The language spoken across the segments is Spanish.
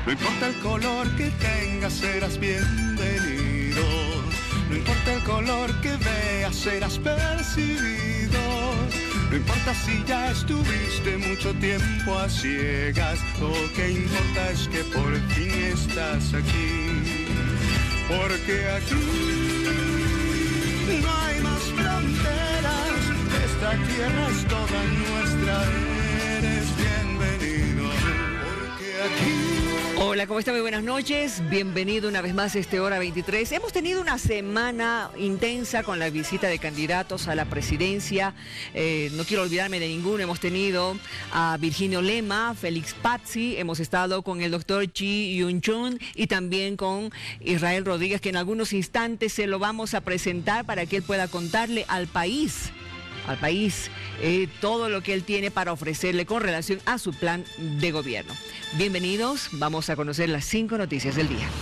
No importa el color que tengas, serás bienvenido. No importa el color que veas, serás percibido. No importa si ya estuviste mucho tiempo a ciegas, lo que importa es que por fin estás aquí. Porque aquí no hay más fronteras, esta tierra es toda nuestra, eres bienvenido. Porque aquí... Hola, ¿cómo está? Muy buenas noches. Bienvenido una vez más a este Hora 23. Hemos tenido una semana intensa con la visita de candidatos a la presidencia. No quiero olvidarme de ninguno. Hemos tenido a Virginio Lema, Félix Pazzi, hemos estado con el doctor Chi Yun-chun y también con Israel Rodríguez, que en algunos instantes se lo vamos a presentar para que él pueda contarle al país todo lo que él tiene para ofrecerle con relación a su plan de gobierno. Bienvenidos, vamos a conocer las 5 noticias del día.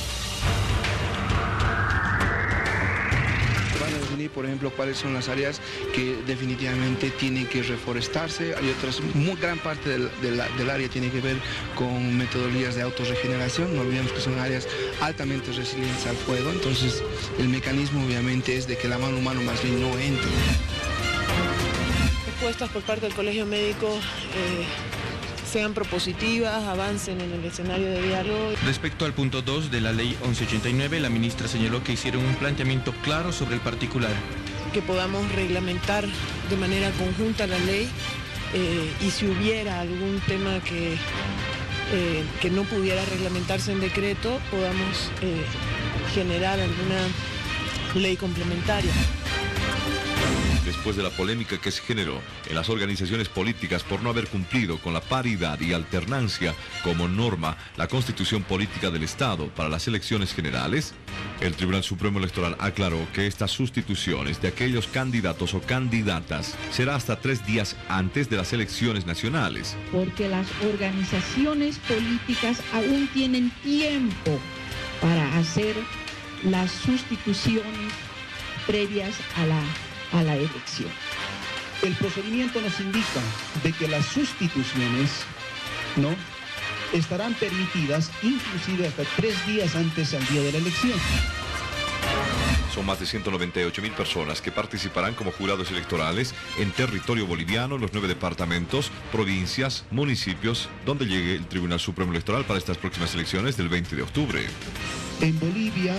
Van a definir, por ejemplo, cuáles son las áreas que definitivamente tienen que reforestarse. Hay otras, muy gran parte del área tiene que ver con metodologías de autorregeneración. No olvidemos que son áreas altamente resilientes al fuego. Entonces, el mecanismo obviamente es de que la mano humana más bien no entre. Propuestas por parte del Colegio Médico sean propositivas, avancen en el escenario de diálogo. Respecto al punto 2 de la ley 1189, la ministra señaló que hicieron un planteamiento claro sobre el particular. Que podamos reglamentar de manera conjunta la ley y si hubiera algún tema que no pudiera reglamentarse en decreto, podamos generar alguna ley complementaria. Después de la polémica que se generó en las organizaciones políticas por no haber cumplido con la paridad y alternancia como norma la Constitución Política del Estado para las elecciones generales, el Tribunal Supremo Electoral aclaró que estas sustituciones de aquellos candidatos o candidatas será hasta 3 días antes de las elecciones nacionales. Porque las organizaciones políticas aún tienen tiempo para hacer las sustituciones previas a la elección. El procedimiento nos indica de que las sustituciones, ¿no?, estarán permitidas inclusive hasta 3 días antes al día de la elección. Son más de 198.000 personas que participarán como jurados electorales en territorio boliviano, los 9 departamentos, provincias, municipios, donde llegue el Tribunal Supremo Electoral para estas próximas elecciones del 20 de octubre. En Bolivia,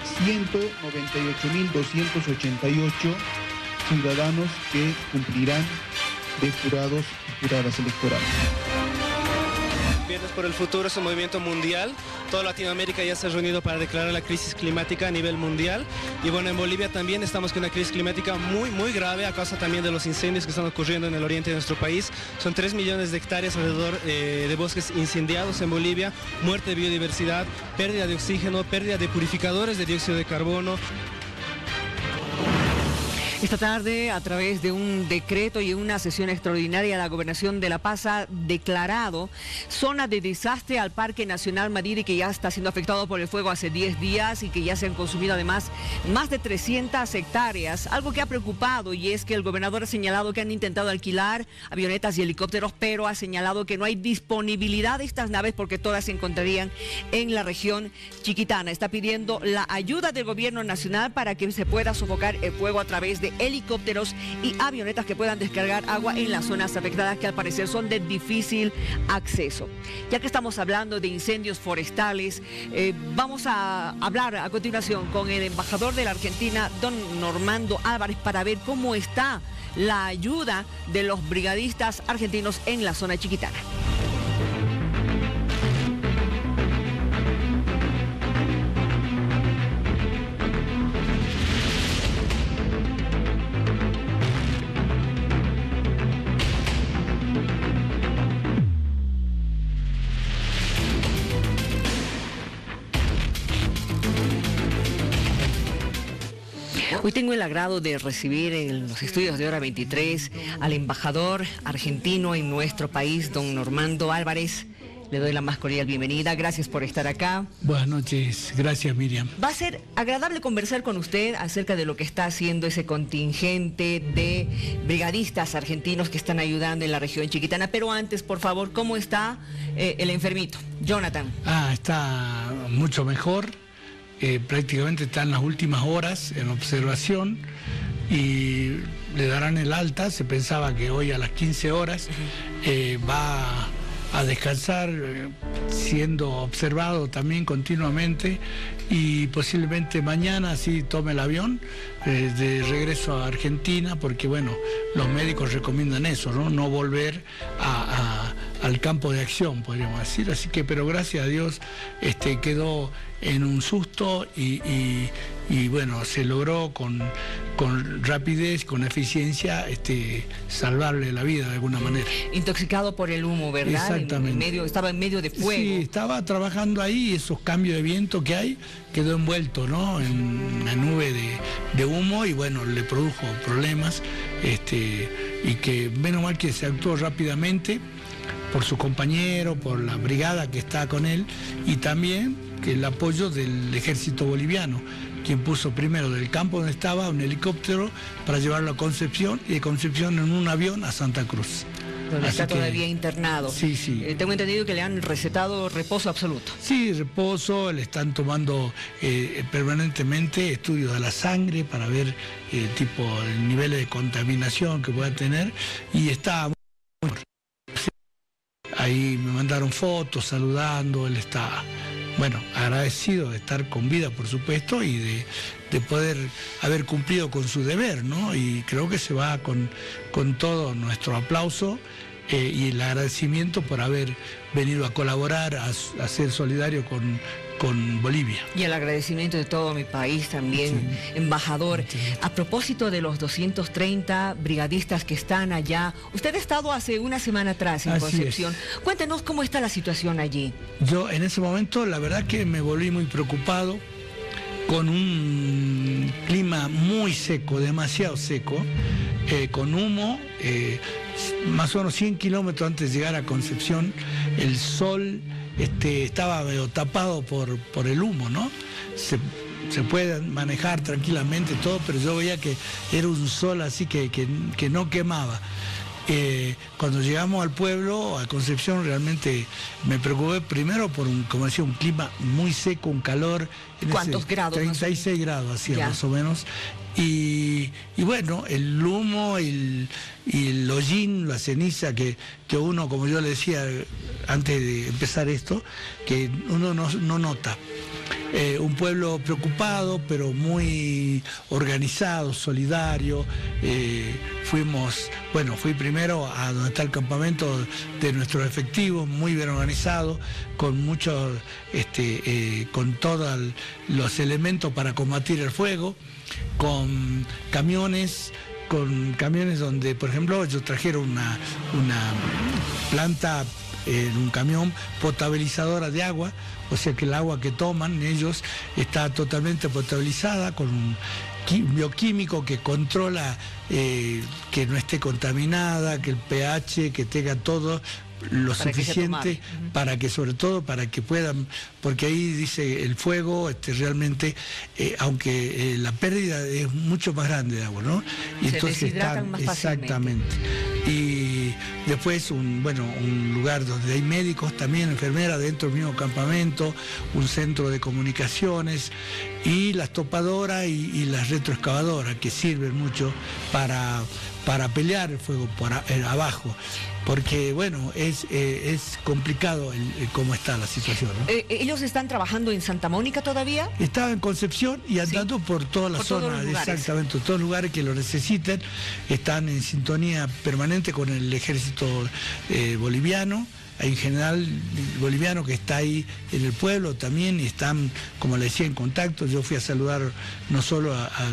198.288 ciudadanos que cumplirán de jurados y juradas electorales. Viernes por el Futuro es un movimiento mundial. Toda Latinoamérica ya se ha reunido para declarar la crisis climática a nivel mundial. Y bueno, en Bolivia también estamos con una crisis climática muy grave a causa también de los incendios que están ocurriendo en el oriente de nuestro país. Son 3 millones de hectáreas alrededor de bosques incendiados en Bolivia, muerte de biodiversidad, pérdida de oxígeno, pérdida de purificadores de dióxido de carbono. Esta tarde, a través de un decreto y una sesión extraordinaria, la Gobernación de La Paz ha declarado zona de desastre al Parque Nacional Madiri, que ya está siendo afectado por el fuego hace 10 días y que ya se han consumido además más de 300 hectáreas. Algo que ha preocupado, y es que el gobernador ha señalado que han intentado alquilar avionetas y helicópteros, pero ha señalado que no hay disponibilidad de estas naves porque todas se encontrarían en la región chiquitana. Está pidiendo la ayuda del gobierno nacional para que se pueda sofocar el fuego a través de helicópteros y avionetas que puedan descargar agua en las zonas afectadas, que al parecer son de difícil acceso. Ya que estamos hablando de incendios forestales, vamos a hablar a continuación con el embajador de la Argentina, don Normando Álvarez, para ver cómo está la ayuda de los brigadistas argentinos en la zona chiquitana. Hoy tengo el agrado de recibir en los estudios de Hora 23 al embajador argentino en nuestro país, don Normando Álvarez. Le doy la más cordial bienvenida. Gracias por estar acá. Buenas noches. Gracias, Miriam. Va a ser agradable conversar con usted acerca de lo que está haciendo ese contingente de brigadistas argentinos que están ayudando en la región chiquitana. Pero antes, por favor, ¿cómo está el enfermito, Jonathan? Está mucho mejor. Prácticamente está en las últimas horas en observación y le darán el alta. Se pensaba que hoy a las 15 horas va a descansar, siendo observado también continuamente, y posiblemente mañana sí tome el avión de regreso a Argentina, porque bueno, los médicos recomiendan eso, no volver al campo de acción, podríamos decir. Así que, pero gracias a Dios quedó en un susto y bueno, se logró con rapidez, con eficiencia, salvarle la vida de alguna manera. Intoxicado por el humo, ¿verdad? Exactamente. Estaba en medio de fuego. Sí, estaba trabajando ahí, esos cambios de viento que hay, quedó envuelto, ¿no?, en una nube de humo, y bueno, le produjo problemas, y que menos mal que se actuó rápidamente por su compañero, por la brigada que está con él, y también que el apoyo del ejército boliviano, quien puso primero del campo donde estaba un helicóptero para llevarlo a Concepción, y de Concepción en un avión a Santa Cruz. Donde está todavía internado. Sí. Tengo entendido que le han recetado reposo absoluto. Sí, reposo, le están tomando permanentemente estudios de la sangre para ver tipo el nivel de contaminación que pueda tener, y está muy... Ahí me mandaron fotos saludando, él está, bueno, agradecido de estar con vida, por supuesto, y de poder haber cumplido con su deber, ¿no? Y creo que se va con todo nuestro aplauso y el agradecimiento por haber venido a colaborar, a ser solidario con Bolivia. Y el agradecimiento de todo mi país también, sí. Embajador. Sí. A propósito de los 230 brigadistas que están allá, usted ha estado hace una semana atrás en Concepción. Cuéntenos cómo está la situación allí. Yo en ese momento la verdad que me volví muy preocupado, con un clima muy seco, demasiado seco, con humo, más o menos 100 kilómetros antes de llegar a Concepción, el sol estaba medio tapado por el humo, ¿no? Se puede manejar tranquilamente todo, pero yo veía que era un sol así que no quemaba. Cuando llegamos al pueblo, a Concepción, realmente me preocupé primero por como decía, un clima muy seco, un calor. ¿Cuántos grados? 36 grados hacía más o menos. Y bueno, el humo y el hollín, la ceniza que uno, como yo le decía antes de empezar esto, que uno no nota. Un pueblo preocupado, pero muy organizado, solidario. Fui primero a donde está el campamento de nuestros efectivos, muy bien organizado, con muchos, con todos los elementos para combatir el fuego, con camiones donde, por ejemplo, ellos trajeron una planta en un camión potabilizadora de agua, o sea que el agua que toman ellos está totalmente potabilizada con un bioquímico que controla que no esté contaminada, que el pH, que tenga todo lo suficiente para que, sobre todo, para que puedan, porque ahí dice el fuego realmente, aunque la pérdida es mucho más grande de agua, ¿no? Y entonces están exactamente. Y después un lugar donde hay médicos, también enfermeras dentro del mismo campamento, un centro de comunicaciones y las topadoras y las retroexcavadoras que sirven mucho para pelear el fuego por abajo, porque bueno, es complicado cómo está la situación, ¿no? ¿Ellos están trabajando en Santa Mónica todavía? Estaba en Concepción y andando por toda la zona, exactamente, todos los lugares que lo necesiten, están en sintonía permanente con el ejército boliviano. Hay un general boliviano que está ahí en el pueblo también y están, como le decía, en contacto. Yo fui a saludar no solo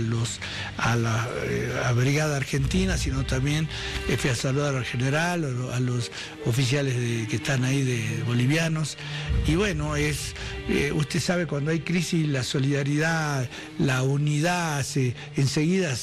a la brigada argentina, sino también fui a saludar al general, a los oficiales que están ahí de bolivianos. Y bueno, usted sabe, cuando hay crisis, la solidaridad, la unidad enseguida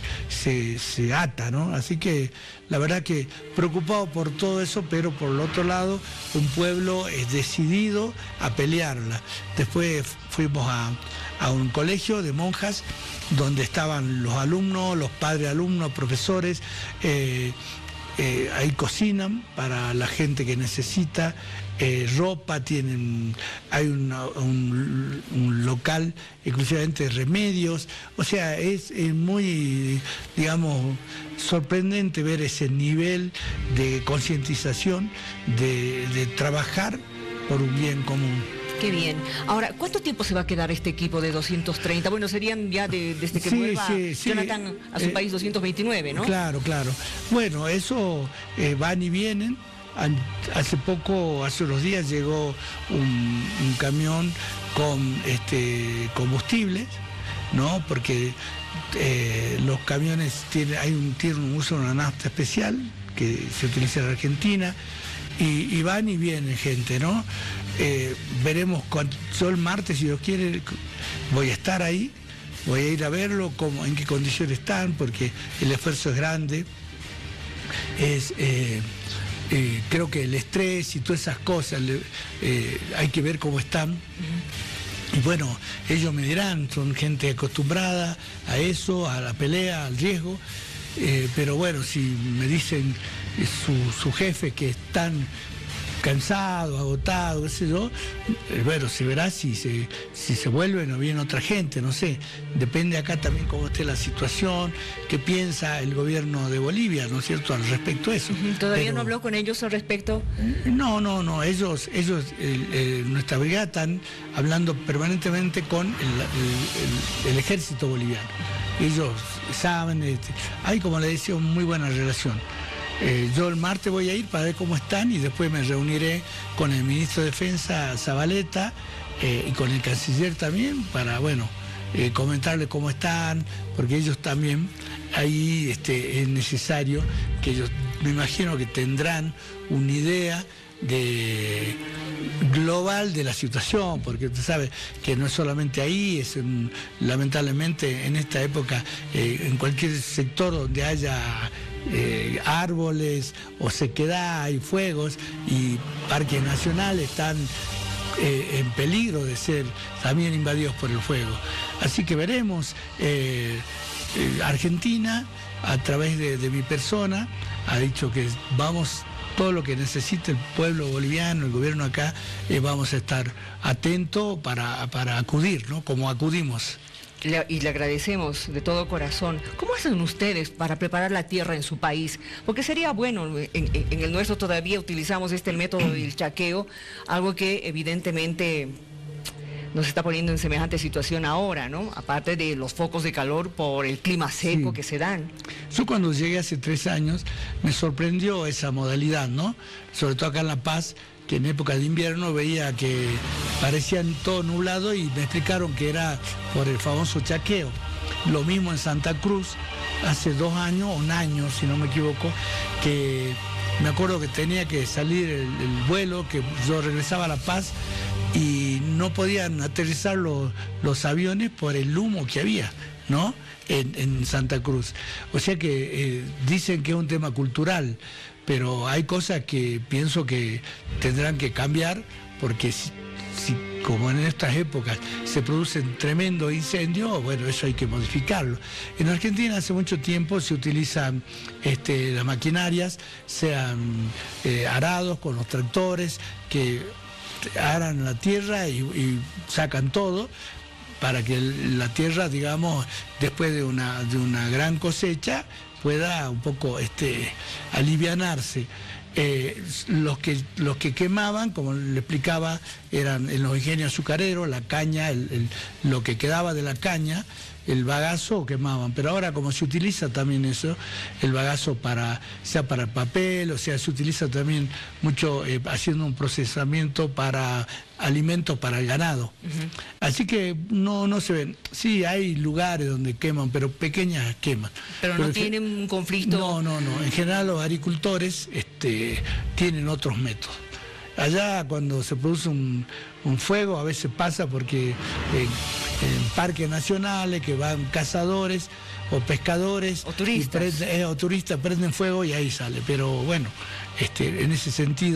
se ata, ¿no? Así que la verdad que preocupado por todo eso, pero por el otro lado, un pueblo decidido a pelearla. Después fuimos a un colegio de monjas donde estaban los alumnos, los padres alumnos, profesores, ahí cocinan para la gente que necesita, ropa, hay un local exclusivamente de remedios. O sea, es muy, digamos, sorprendente ver ese nivel de concientización, de trabajar por un bien común. Qué bien. Ahora, ¿cuánto tiempo se va a quedar este equipo de 230? Bueno, serían ya desde que vuelva Jonathan a su país 229, ¿no? Claro. Bueno, eso van y vienen. Hace unos días llegó un camión con combustibles, ¿no? Porque los camiones usan una nafta especial que se utiliza en Argentina. Y van y vienen gente, ¿no? Veremos yo el martes, si Dios quiere, voy a estar ahí, voy a ir a verlo, en qué condiciones están, porque el esfuerzo es grande. Creo que el estrés y todas esas cosas, hay que ver cómo están. Y bueno, ellos me dirán, son gente acostumbrada a eso, a la pelea, al riesgo. Pero bueno, si me dicen su jefe que están cansados, agotados, qué sé yo, bueno, se verá si se vuelven o viene otra gente, no sé. Depende acá también cómo esté la situación, qué piensa el gobierno de Bolivia, ¿no es cierto?, al respecto de eso. ¿Todavía no habló con ellos al respecto? No, ellos nuestra brigada están hablando permanentemente con el ejército boliviano. Ellos saben, hay, como le decía, una muy buena relación. Yo el martes voy a ir para ver cómo están y después me reuniré con el ministro de Defensa, Zabaleta, y con el canciller también, para, comentarles cómo están, porque ellos también, ahí es necesario que ellos, me imagino que tendrán una idea global de la situación, porque usted sabe que no es solamente ahí, lamentablemente en esta época, en cualquier sector donde haya árboles o sequedad y fuegos y parques nacionales están en peligro de ser también invadidos por el fuego. Así que veremos. Argentina, a través de mi persona, ha dicho que vamos, todo lo que necesite el pueblo boliviano, el gobierno acá, vamos a estar atentos para acudir, ¿no? Como acudimos. Y le agradecemos de todo corazón. ¿Cómo hacen ustedes para preparar la tierra en su país? Porque sería bueno, en el nuestro todavía utilizamos el método del chaqueo, algo que evidentemente nos está poniendo en semejante situación ahora, ¿no? Aparte de los focos de calor por el clima seco que se dan. Yo cuando llegué hace 3 años me sorprendió esa modalidad, ¿no? Sobre todo acá en La Paz, que en época de invierno veía que parecían todo nublado y me explicaron que era por el famoso chaqueo. Lo mismo en Santa Cruz, hace 2 años, un año si no me equivoco, que me acuerdo que tenía que salir el vuelo, que yo regresaba a La Paz y no podían aterrizar los aviones por el humo que había, ¿no? En Santa Cruz. O sea que dicen que es un tema cultural, pero hay cosas que pienso que tendrán que cambiar, porque si como en estas épocas se producen tremendos incendios, bueno, eso hay que modificarlo. En Argentina hace mucho tiempo se utilizan las maquinarias, sean arados con los tractores, que aran la tierra y sacan todo, para que la tierra, digamos, después de una gran cosecha, pueda un poco alivianarse. Los que quemaban, como le explicaba, eran en los ingenios azucareros, la caña, lo que quedaba de la caña, el bagazo quemaban. Pero ahora, como se utiliza también eso, el bagazo sea para el papel, o sea, se utiliza también mucho haciendo un procesamiento para alimentos para el ganado. Así que no se ven. Sí, hay lugares donde queman, pero pequeñas quemas. Pero no tienen un conflicto. No. En general los agricultores tienen otros métodos. Allá cuando se produce un fuego, a veces pasa porque en parques nacionales que van cazadores o pescadores o turistas, turistas prenden fuego y ahí sale. Pero bueno, en ese sentido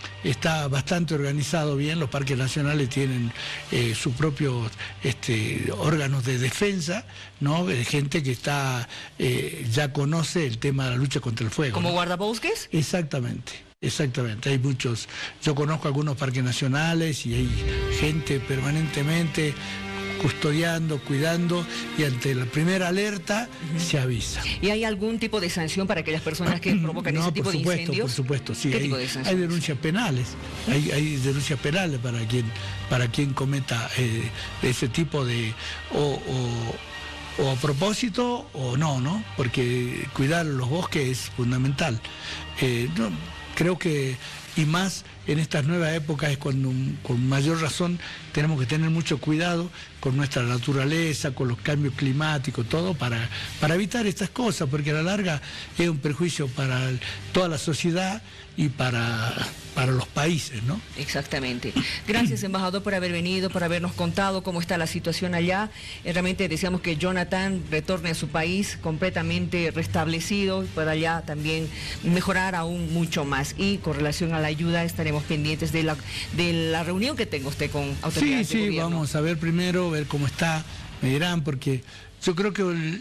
está bastante organizado bien. Los parques nacionales tienen sus propios órganos de defensa, ¿no? De gente que está ya conoce el tema de la lucha contra el fuego. ¿Como ¿no? guardabosques? Exactamente. Exactamente, hay muchos, yo conozco algunos parques nacionales y hay gente permanentemente custodiando, cuidando, y ante la primera alerta se avisa. ¿Y hay algún tipo de sanción para aquellas personas que provocan ese tipo de incendios? Por supuesto, sí. ¿Qué tipo de sanciones? Hay denuncias penales, hay denuncias penales para quien cometa ese tipo de... O a propósito o no, ¿no? Porque cuidar los bosques es fundamental. Creo que, y más en estas nuevas épocas, es cuando con mayor razón tenemos que tener mucho cuidado con nuestra naturaleza, con los cambios climáticos, todo para evitar estas cosas, porque a la larga es un perjuicio para toda la sociedad y para los países, ¿no? Exactamente. Gracias, embajador, por haber venido, por habernos contado cómo está la situación allá. Realmente deseamos que Jonathan retorne a su país completamente restablecido y pueda allá también mejorar aún mucho más. Y con relación a la ayuda, estaremos pendientes de la reunión que tenga usted con autoridades de gobierno. Vamos a ver primero, ver cómo está, me dirán, porque yo creo que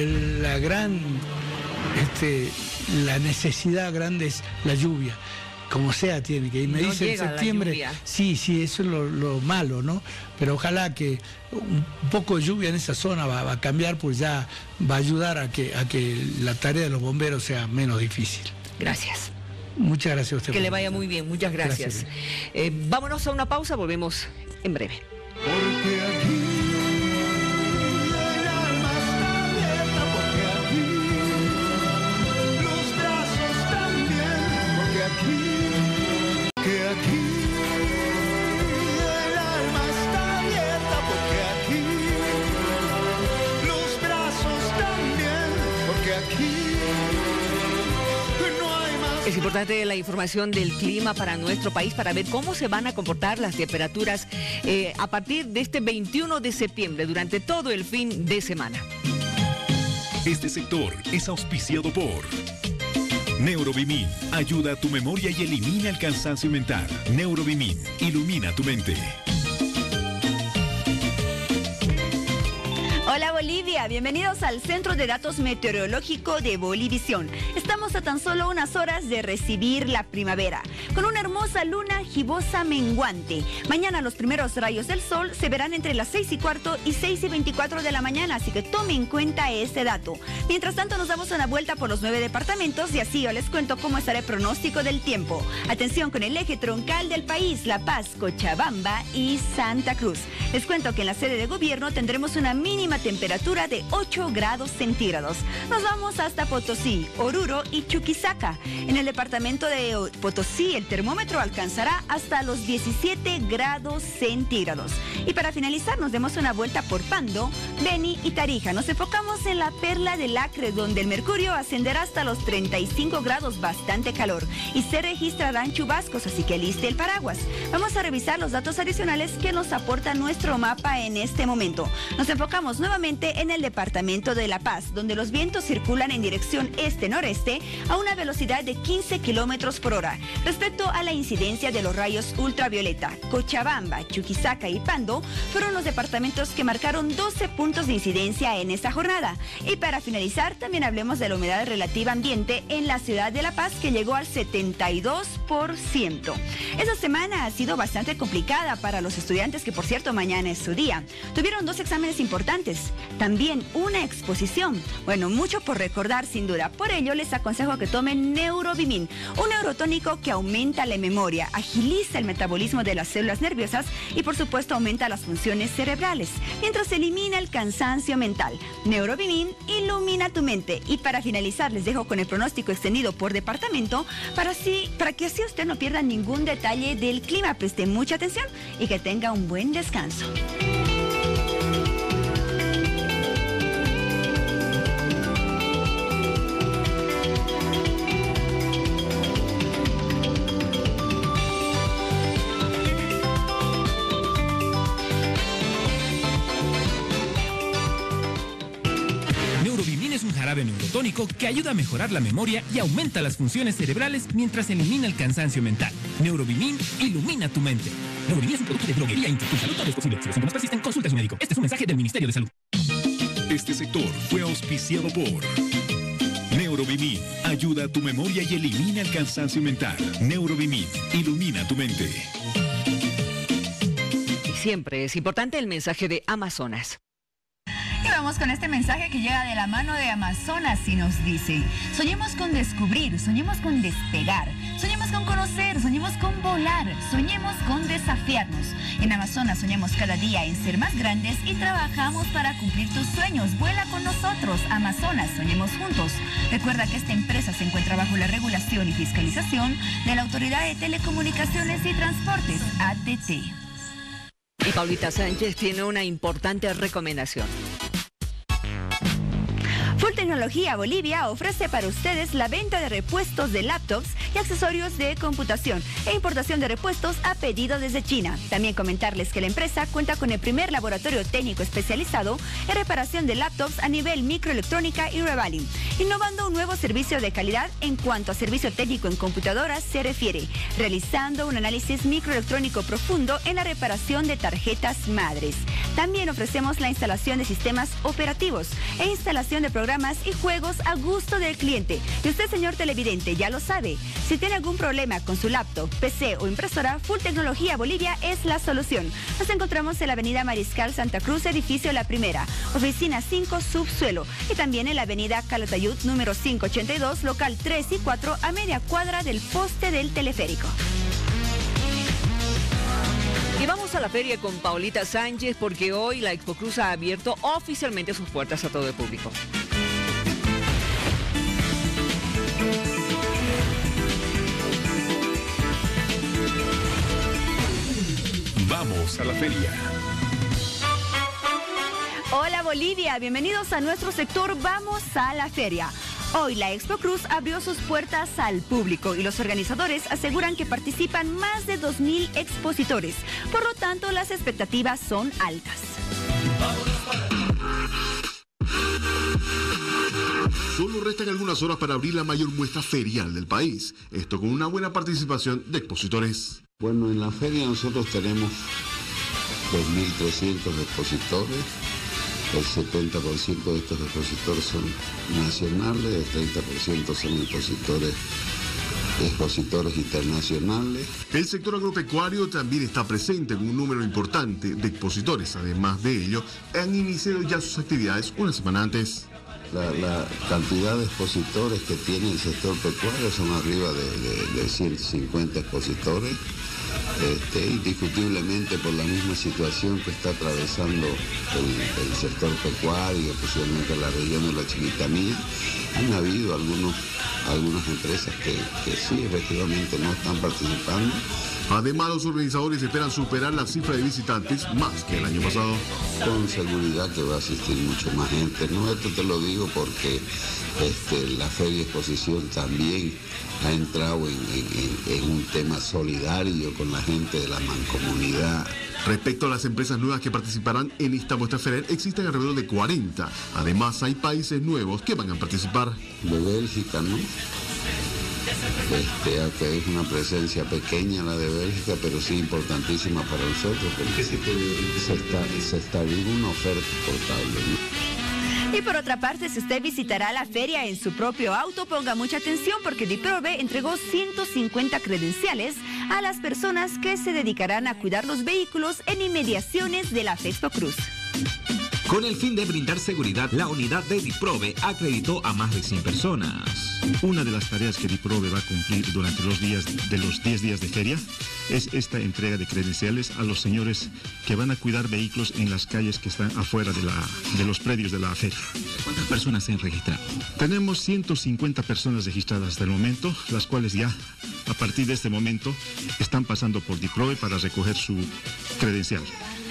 la necesidad grande es la lluvia. Como sea tiene que ir. Me dice en septiembre. Sí, eso es lo malo, ¿no? Pero ojalá que un poco de lluvia en esa zona va a cambiar, pues ya va a ayudar a que la tarea de los bomberos sea menos difícil. Gracias. Muchas gracias a usted. Que le vaya muy bien, muchas gracias. Vámonos a una pausa, volvemos en breve. Porque aquí el alma está abierta, porque aquí los brazos también, porque aquí el alma está abierta, porque aquí los brazos también, porque aquí no hay más. Es importante la información del clima para nuestro país, para ver cómo se van a comportar las temperaturas a partir de este 21 de septiembre, durante todo el fin de semana. Este sector es auspiciado por Neurobimin. Ayuda a tu memoria y elimina el cansancio mental. Neurobimin. Ilumina tu mente. Hola Bolivia, bienvenidos al Centro de Datos Meteorológico de Bolivisión. Estamos a tan solo unas horas de recibir la primavera, con una hermosa luna gibosa menguante. Mañana los primeros rayos del sol se verán entre las 6:15 y 6:24 de la mañana, así que tome en cuenta este dato. Mientras tanto nos damos una vuelta por los 9 departamentos y así yo les cuento cómo estará el pronóstico del tiempo. Atención con el eje troncal del país, La Paz, Cochabamba y Santa Cruz. Les cuento que en la sede de gobierno tendremos una mínima temperatura de 8 grados centígrados. Nos vamos hasta Potosí, Oruro y Chuquisaca. En el departamento de Potosí el termómetro alcanzará hasta los 17 grados centígrados. Y para finalizar nos demos una vuelta por Pando, Beni y Tarija. Nos enfocamos en la perla del Acre, donde el mercurio ascenderá hasta los 35 grados, bastante calor. Y se registrarán chubascos, así que aliste el paraguas. Vamos a revisar los datos adicionales que nos aporta nuestro mapa en este momento. Nos enfocamos nuevamente en el departamento de La Paz, donde los vientos circulan en dirección este-noreste a una velocidad de 15 kilómetros por hora. Respecto a la incidencia de los rayos ultravioleta, Cochabamba, Chuquisaca y Pando fueron los departamentos que marcaron 12 puntos de incidencia en esta jornada. Y para finalizar, también hablemos de la humedad relativa ambiente en la ciudad de La Paz, que llegó al 72%. Esta semana ha sido bastante complicada para los estudiantes, que por cierto mañana es su día. Tuvieron 2 exámenes importantes, también una exposición. Bueno, mucho por recordar sin duda. Por ello les aconsejo que tomen Neurobimin, un neurotónico que aumenta la memoria, agiliza el metabolismo de las células nerviosas y por supuesto aumenta las funciones cerebrales, mientras elimina el cansancio mental. Neurobimin ilumina tu mente. Y para finalizar les dejo con el pronóstico extendido por departamento para que así usted no pierda ningún detalle del clima. Preste mucha atención y que tenga un buen descanso. jarabe neurotónico que ayuda a mejorar la memoria y aumenta las funciones cerebrales mientras elimina el cansancio mental. Neurobimin ilumina tu mente. Neurobimin es un producto de droguería Inca. Tu salud todo es posible. Si los síntomas persisten, consulta a su médico. Este es un mensaje del Ministerio de Salud. Este sector fue auspiciado por Neurobimin. Ayuda a tu memoria y elimina el cansancio mental. Neurobimin ilumina tu mente. Y siempre es importante el mensaje de Amazonas. Y vamos con este mensaje que llega de la mano de Amazonas y nos dice: soñemos con descubrir, soñemos con despegar, soñemos con conocer, soñemos con volar, soñemos con desafiarnos. En Amazonas soñamos cada día en ser más grandes y trabajamos para cumplir tus sueños. Vuela con nosotros, Amazonas, soñemos juntos. Recuerda que esta empresa se encuentra bajo la regulación y fiscalización de la Autoridad de Telecomunicaciones y Transportes, ATT. Y Paulita Sánchez tiene una importante recomendación. Full Tecnología Bolivia ofrece para ustedes la venta de repuestos de laptops y accesorios de computación e importación de repuestos a pedido desde China. También comentarles que la empresa cuenta con el primer laboratorio técnico especializado en reparación de laptops a nivel microelectrónica y revaling, innovando un nuevo servicio de calidad en cuanto a servicio técnico en computadoras se refiere, realizando un análisis microelectrónico profundo en la reparación de tarjetas madres. También ofrecemos la instalación de sistemas operativos e instalación de programas y juegos a gusto del cliente. Y usted, señor televidente, ya lo sabe. Si tiene algún problema con su laptop, PC o impresora, Full Tecnología Bolivia es la solución. Nos encontramos en la avenida Mariscal Santa Cruz, edificio La Primera, oficina 5, subsuelo. Y también en la avenida Calatayud, número 582, local 3 y 4, a media cuadra del poste del teleférico. Y vamos a la feria con Paulita Sánchez porque hoy la Expo Cruz ha abierto oficialmente sus puertas a todo el público. Vamos a la feria. Hola Bolivia, bienvenidos a nuestro sector Vamos a la Feria. Hoy la Expo Cruz abrió sus puertas al público y los organizadores aseguran que participan más de 2.000 expositores. Por lo tanto, las expectativas son altas. Solo restan algunas horas para abrir la mayor muestra ferial del país. Esto con una buena participación de expositores. Bueno, en la feria nosotros tenemos 2.300 expositores. El 70% de estos expositores son nacionales, el 30% son expositores internacionales. El sector agropecuario también está presente con un número importante de expositores. Además de ello, han iniciado ya sus actividades una semana antes. La cantidad de expositores que tiene el sector pecuario son arriba de 150 expositores. Indiscutiblemente por la misma situación que está atravesando el sector pecuario, especialmente la región de la Chiquitanía, han habido algunas empresas que sí, efectivamente no están participando. Además, los organizadores esperan superar la cifra de visitantes más que el año pasado. Con seguridad que va a asistir mucho más gente. No, esto te lo digo porque la Feria Exposición también ha entrado en un tema solidario con la gente de la mancomunidad. Respecto a las empresas nuevas que participarán en esta muestra ferial, existen alrededor de 40. Además, hay países nuevos que van a participar. De Bélgica, ¿no? Aunque es una presencia pequeña la de Bélgica, pero sí importantísima para nosotros, porque se está abriendo una oferta exportable, ¿no? Y por otra parte, si usted visitará la feria en su propio auto, ponga mucha atención porque Diprobe entregó 150 credenciales a las personas que se dedicarán a cuidar los vehículos en inmediaciones de la Expo Cruz. Con el fin de brindar seguridad, la unidad de Diprobe acreditó a más de 100 personas. Una de las tareas que Diprobe va a cumplir durante los 10 días de feria es esta entrega de credenciales a los señores que van a cuidar vehículos en las calles que están afuera de los predios de la feria. ¿Cuántas personas se han registrado? Tenemos 150 personas registradas hasta el momento, las cuales ya a partir de este momento están pasando por Diprobe para recoger su credencial.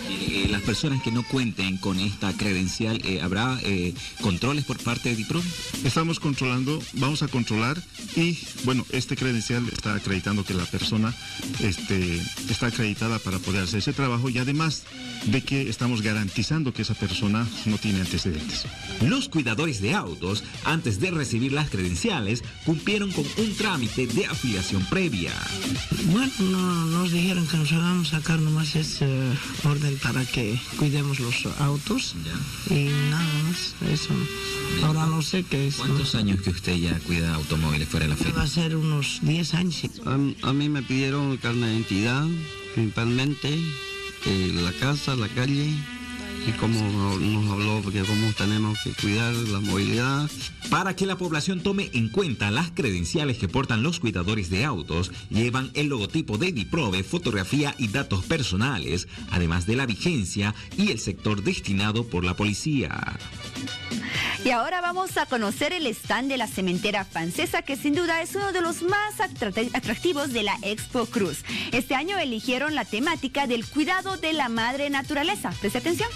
Las personas que no cuenten con esta credencial, ¿habrá controles por parte de DIPROVE? Estamos controlando, vamos a controlar y bueno, este credencial está acreditando que la persona está acreditada para poder hacer ese trabajo y además de que estamos garantizando que esa persona no tiene antecedentes. Los cuidadores de autos, antes de recibir las credenciales, cumplieron con un trámite de afiliación previa. Bueno, nos dijeron que nos hagamos sacar nomás ese orden para que cuidemos los autos y nada más, eso. Ahora no sé qué es. ¿Cuántos años que usted ya cuida automóviles fuera de la feria? Va a ser unos 10 años. A mí me pidieron carnet de identidad, principalmente, la casa, la calle, y como nos habló, porque cómo tenemos que cuidar la movilidad. Para que la población tome en cuenta las credenciales que portan los cuidadores de autos, llevan el logotipo de DIPROVE, fotografía y datos personales, además de la vigencia y el sector destinado por la policía. Y ahora vamos a conocer el stand de la cementera francesa, que sin duda es uno de los más atractivos de la Expo Cruz. Este año eligieron la temática del cuidado de la madre naturaleza. Preste atención.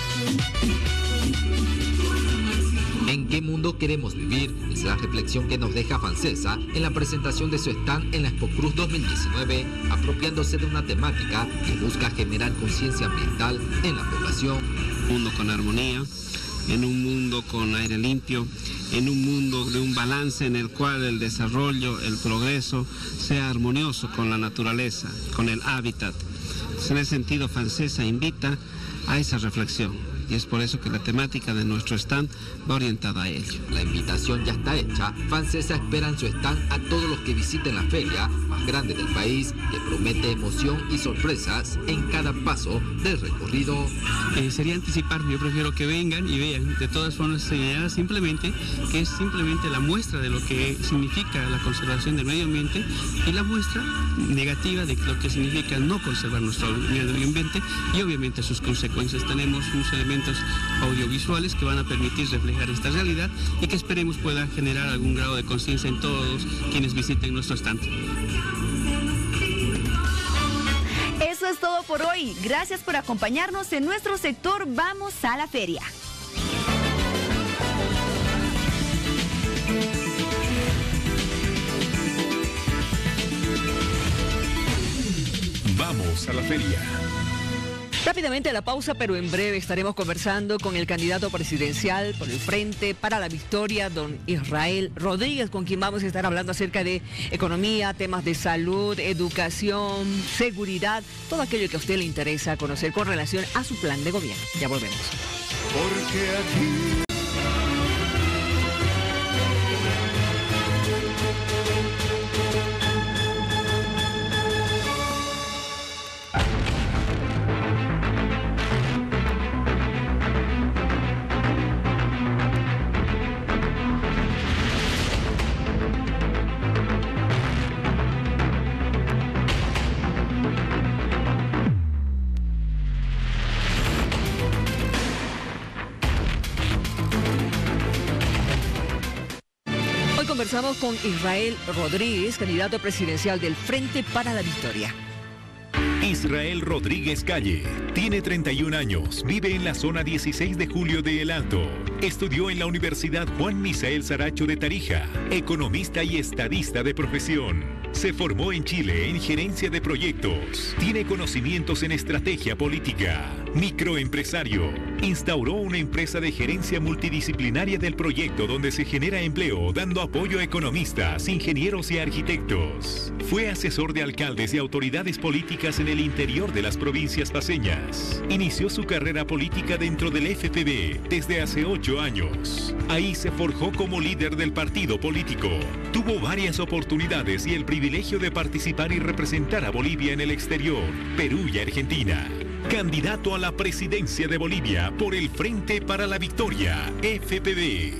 ¿En qué mundo queremos vivir? Es la reflexión que nos deja Francesa en la presentación de su stand en la Expo Cruz 2019, apropiándose de una temática que busca generar conciencia ambiental en la población. Un mundo con armonía, en un mundo con aire limpio, en un mundo de un balance en el cual el desarrollo, el progreso sea armonioso con la naturaleza, con el hábitat. En ese sentido, Francesa invita a esa reflexión. Y es por eso que la temática de nuestro stand va orientada a ello. La invitación ya está hecha. Francesa espera en su stand a todos los que visiten la feria más grande del país, que promete emoción y sorpresas en cada paso del recorrido. Sería anticipar, yo prefiero que vengan y vean. De todas formas, señalar simplemente que es simplemente la muestra de lo que significa la conservación del medio ambiente y la muestra negativa de lo que significa no conservar nuestro medio ambiente y obviamente sus consecuencias. Tenemos unos elementos audiovisuales que van a permitir reflejar esta realidad y que esperemos pueda generar algún grado de conciencia en todos quienes visiten nuestro stand. Eso es todo por hoy. Gracias por acompañarnos en nuestro sector Vamos a la Feria. Vamos a la feria. Rápidamente a la pausa, pero en breve estaremos conversando con el candidato presidencial por el Frente para la Victoria, don Israel Rodríguez, con quien vamos a estar hablando acerca de economía, temas de salud, educación, seguridad, todo aquello que a usted le interesa conocer con relación a su plan de gobierno. Ya volvemos. Porque aquí... Conversamos con Israel Rodríguez, candidato presidencial del Frente para la Victoria. Israel Rodríguez Calle tiene 31 años, vive en la zona 16 de julio de El Alto. Estudió en la Universidad Juan Misael Saracho de Tarija, economista y estadista de profesión. Se formó en Chile en gerencia de proyectos. Tiene conocimientos en estrategia política. Microempresario. Instauró una empresa de gerencia multidisciplinaria del proyecto donde se genera empleo dando apoyo a economistas, ingenieros y arquitectos. Fue asesor de alcaldes y autoridades políticas en el interior de las provincias paceñas. Inició su carrera política dentro del FPV desde hace 8 años. Ahí se forjó como líder del partido político. Tuvo varias oportunidades y el privilegio de participar y representar a Bolivia en el exterior, Perú y Argentina. Candidato a la presidencia de Bolivia por el Frente para la Victoria, FPV.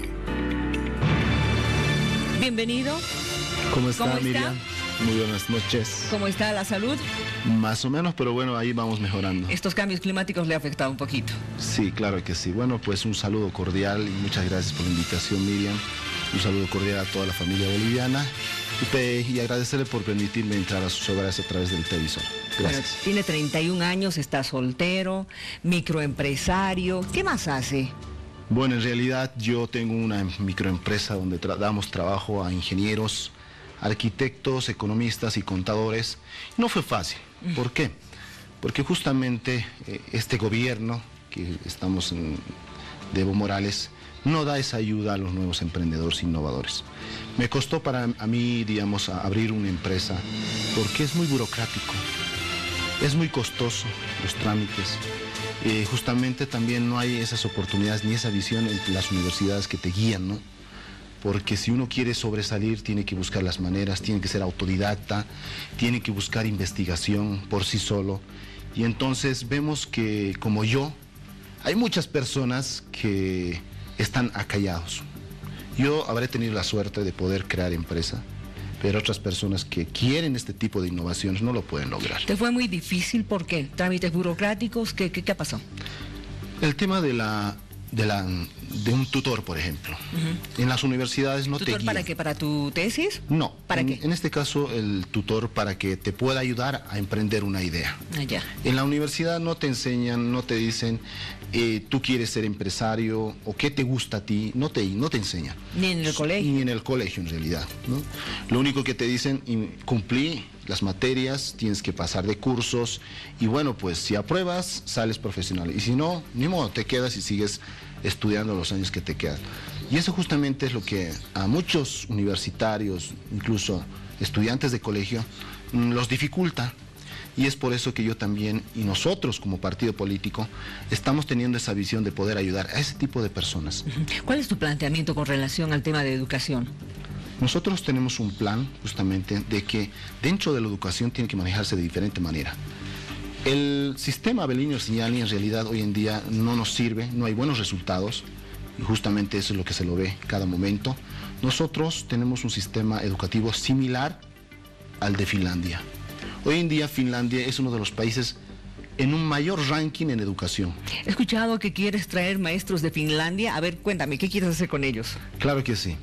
Bienvenido. ¿Cómo está, ¿Cómo Miriam? está? Muy buenas noches. ¿Cómo está la salud? Más o menos, pero bueno, ahí vamos mejorando. Estos cambios climáticos le han afectado un poquito. Sí, claro que sí. Bueno, pues un saludo cordial y muchas gracias por la invitación, Miriam. Un saludo cordial a toda la familia boliviana y agradecerle por permitirme entrar a sus hogares a través del televisor. Gracias. Bueno, tiene 31 años, está soltero, microempresario. ¿Qué más hace? Bueno, en realidad yo tengo una microempresa donde damos trabajo a ingenieros, arquitectos, economistas y contadores. No fue fácil. ¿Por qué? Porque justamente este gobierno que estamos de Evo Morales no da esa ayuda a los nuevos emprendedores innovadores. Me costó para mí, digamos, abrir una empresa porque es muy burocrático, es muy costoso los trámites. Justamente también no hay esas oportunidades ni esa visión en las universidades que te guían, ¿no? Porque si uno quiere sobresalir tiene que buscar las maneras, tiene que ser autodidacta, tiene que buscar investigación por sí solo. Y entonces vemos que, como yo, hay muchas personas que están acallados. Yo habré tenido la suerte de poder crear empresa, pero otras personas que quieren este tipo de innovaciones no lo pueden lograr. ¿Te fue muy difícil? ¿Por qué? ¿Trámites burocráticos? ¿Qué ha pasado? El tema de un tutor, por ejemplo. En las universidades no te guían. ¿Tutor para qué? ¿Para tu tesis? No. ¿Para qué? En este caso, el tutor para que te pueda ayudar a emprender una idea. Ya. En la universidad no te enseñan, no te dicen, tú quieres ser empresario o qué te gusta a ti, no te enseñan. Ni en el colegio. Ni en el colegio, en realidad, ¿no? Lo único que te dicen, cumplí las materias, tienes que pasar de cursos y bueno, pues si apruebas, sales profesional. Y si no, ni modo, te quedas y sigues estudiando los años que te quedan. Y eso justamente es lo que a muchos universitarios, incluso estudiantes de colegio, los dificulta. Y es por eso que yo también, y nosotros como partido político, estamos teniendo esa visión de poder ayudar a ese tipo de personas. ¿Cuál es tu planteamiento con relación al tema de educación? Nosotros tenemos un plan justamente de que dentro de la educación tiene que manejarse de diferente manera. El sistema Abelino-Signani en realidad hoy en día no nos sirve, no hay buenos resultados y justamente eso es lo que se lo ve cada momento. Nosotros tenemos un sistema educativo similar al de Finlandia. Hoy en día Finlandia es uno de los países en un mayor ranking en educación. He escuchado que quieres traer maestros de Finlandia. A ver, cuéntame, ¿qué quieres hacer con ellos? Claro que sí.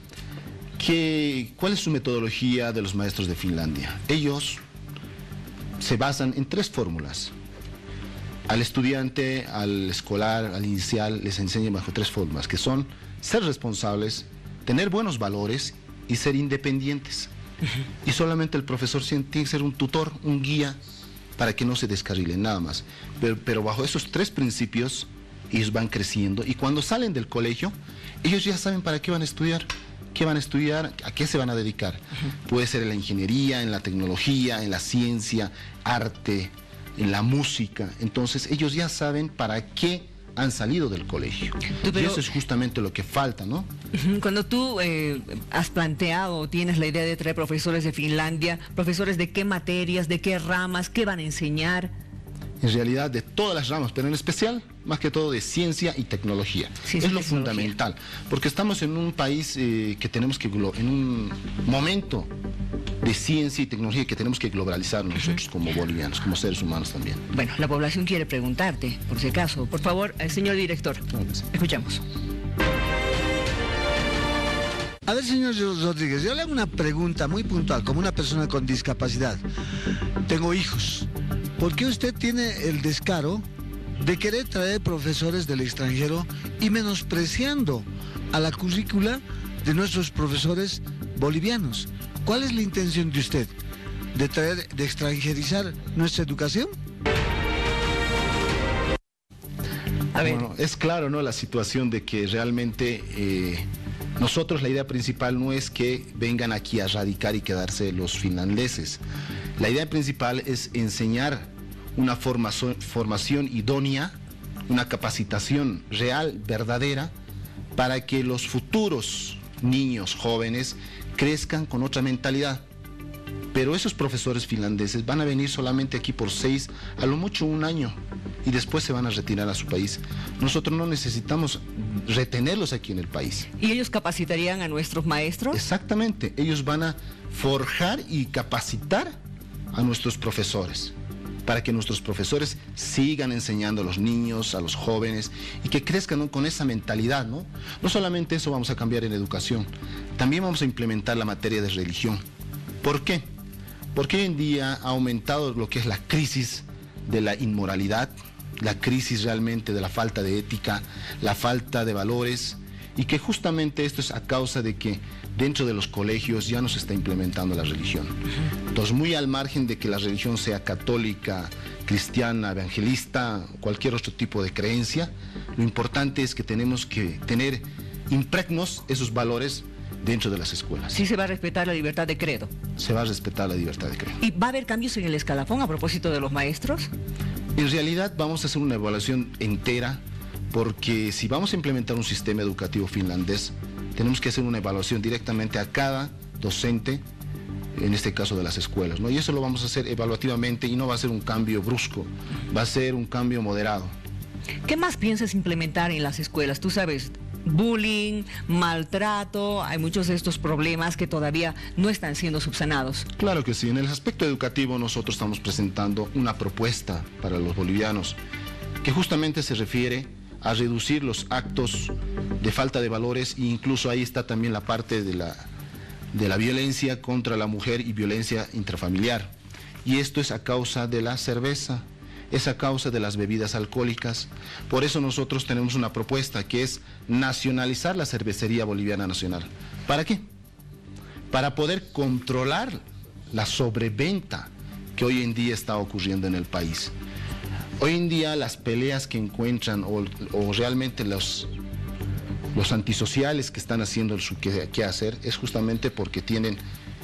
¿Cuál es su metodología de los maestros de Finlandia? Ellos se basan en 3 fórmulas. Al estudiante, al escolar, al inicial, les enseñan bajo 3 fórmulas, que son ser responsables, tener buenos valores y ser independientes. Y solamente el profesor tiene que ser un tutor, un guía, para que no se descarrilen, nada más. Pero bajo esos 3 principios, ellos van creciendo y cuando salen del colegio, ellos ya saben para qué van a estudiar. ¿Qué van a estudiar? ¿A qué se van a dedicar? Puede ser en la ingeniería, en la tecnología, en la ciencia, arte, en la música. Entonces ellos ya saben para qué han salido del colegio. Y eso es justamente lo que falta, ¿no? Cuando tú has planteado, tienes la idea de traer profesores de Finlandia, profesores de qué materias, de qué ramas, qué van a enseñar. En realidad de todas las ramas, pero en especial, más que todo, de ciencia y tecnología. Es lo fundamental, porque estamos en un país que tenemos que, en un momento de ciencia y tecnología que tenemos que globalizar nosotros como bolivianos, como seres humanos también. Bueno, la población quiere preguntarte, por si acaso. Por favor, señor director, escuchamos. A ver, señor Rodríguez, yo le hago una pregunta muy puntual, como una persona con discapacidad. Tengo hijos. ¿Por qué usted tiene el descaro de querer traer profesores del extranjero y menospreciando a la currícula de nuestros profesores bolivianos? ¿Cuál es la intención de usted? ¿De extranjerizar nuestra educación? Bueno, es claro, ¿no? La situación de que realmente nosotros la idea principal no es que vengan aquí a radicar y quedarse los finlandeses. La idea principal es enseñar una formación idónea, una capacitación real, verdadera, para que los futuros niños, jóvenes, crezcan con otra mentalidad. Pero esos profesores finlandeses van a venir solamente aquí por 6, a lo mucho 1 año, y después se van a retirar a su país. Nosotros no necesitamos retenerlos aquí en el país. ¿Y ellos capacitarían a nuestros maestros? Exactamente, ellos van a forjar y capacitar a nuestros profesores, para que nuestros profesores sigan enseñando a los niños, a los jóvenes, y que crezcan, ¿no?, con esa mentalidad, ¿no? No solamente eso vamos a cambiar en educación, también vamos a implementar la materia de religión. ¿Por qué? Porque hoy en día ha aumentado lo que es la crisis de la inmoralidad, la crisis realmente de la falta de ética, la falta de valores, y que justamente esto es a causa de que dentro de los colegios ya no se está implementando la religión. Entonces, muy al margen de que la religión sea católica, cristiana, evangelista, cualquier otro tipo de creencia, lo importante es que tenemos que tener impregnos esos valores dentro de las escuelas. Sí se va a respetar la libertad de credo. Se va a respetar la libertad de credo. ¿Y va a haber cambios en el escalafón a propósito de los maestros? En realidad vamos a hacer una evaluación entera, porque si vamos a implementar un sistema educativo finlandés, tenemos que hacer una evaluación directamente a cada docente, en este caso de las escuelas, ¿no? Y eso lo vamos a hacer evaluativamente y no va a ser un cambio brusco, va a ser un cambio moderado. ¿Qué más piensas implementar en las escuelas? Tú sabes, bullying, maltrato, hay muchos de estos problemas que todavía no están siendo subsanados. Claro que sí, en el aspecto educativo nosotros estamos presentando una propuesta para los bolivianos que justamente se refiere a reducir los actos de falta de valores, e incluso ahí está también la parte de la violencia contra la mujer y violencia intrafamiliar. Y esto es a causa de la cerveza, es a causa de las bebidas alcohólicas. Por eso nosotros tenemos una propuesta que es nacionalizar la cervecería boliviana nacional. ¿Para qué? Para poder controlar la sobreventa que hoy en día está ocurriendo en el país. Hoy en día las peleas que encuentran o realmente los antisociales que están haciendo su quehacer es justamente porque tienen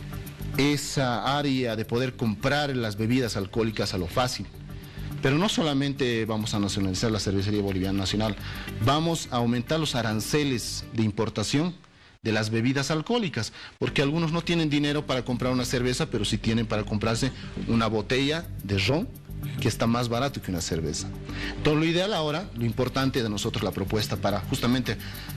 esa área de poder comprar las bebidas alcohólicas a lo fácil. Pero no solamente vamos a nacionalizar la cervecería boliviana nacional, vamos a aumentar los aranceles de importación de las bebidas alcohólicas, porque algunos no tienen dinero para comprar una cerveza, pero sí tienen para comprarse una botella de ron, que está más barato que una cerveza. Entonces lo ideal ahora, lo importante de nosotros, la propuesta para justamente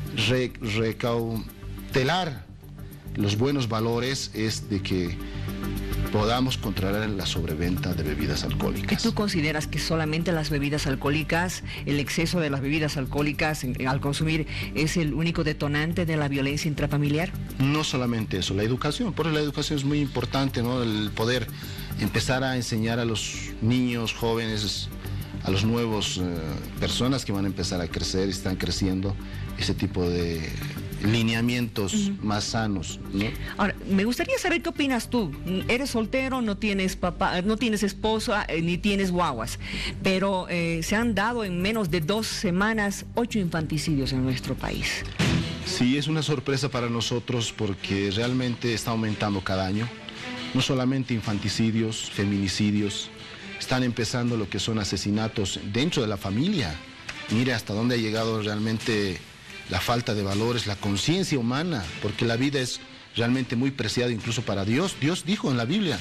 recautelar los buenos valores es de que podamos controlar la sobreventa de bebidas alcohólicas. ¿Tú consideras que solamente las bebidas alcohólicas, el exceso de las bebidas alcohólicas al consumir es el único detonante de la violencia intrafamiliar? No solamente eso, la educación, porque la educación es muy importante, ¿no? El poder empezar a enseñar a los niños, jóvenes, a los nuevos personas que van a empezar a crecer, están creciendo, ese tipo de lineamientos más sanos, ¿no? Ahora, me gustaría saber qué opinas tú. Eres soltero, no tienes papá, no tienes esposa, ni tienes guaguas, pero se han dado en menos de 2 semanas 8 infanticidios en nuestro país. Sí, es una sorpresa para nosotros porque realmente está aumentando cada año. No solamente infanticidios, feminicidios, están empezando lo que son asesinatos dentro de la familia. Mire hasta dónde ha llegado realmente la falta de valores, la conciencia humana, porque la vida es realmente muy preciada incluso para Dios. Dios dijo en la Biblia,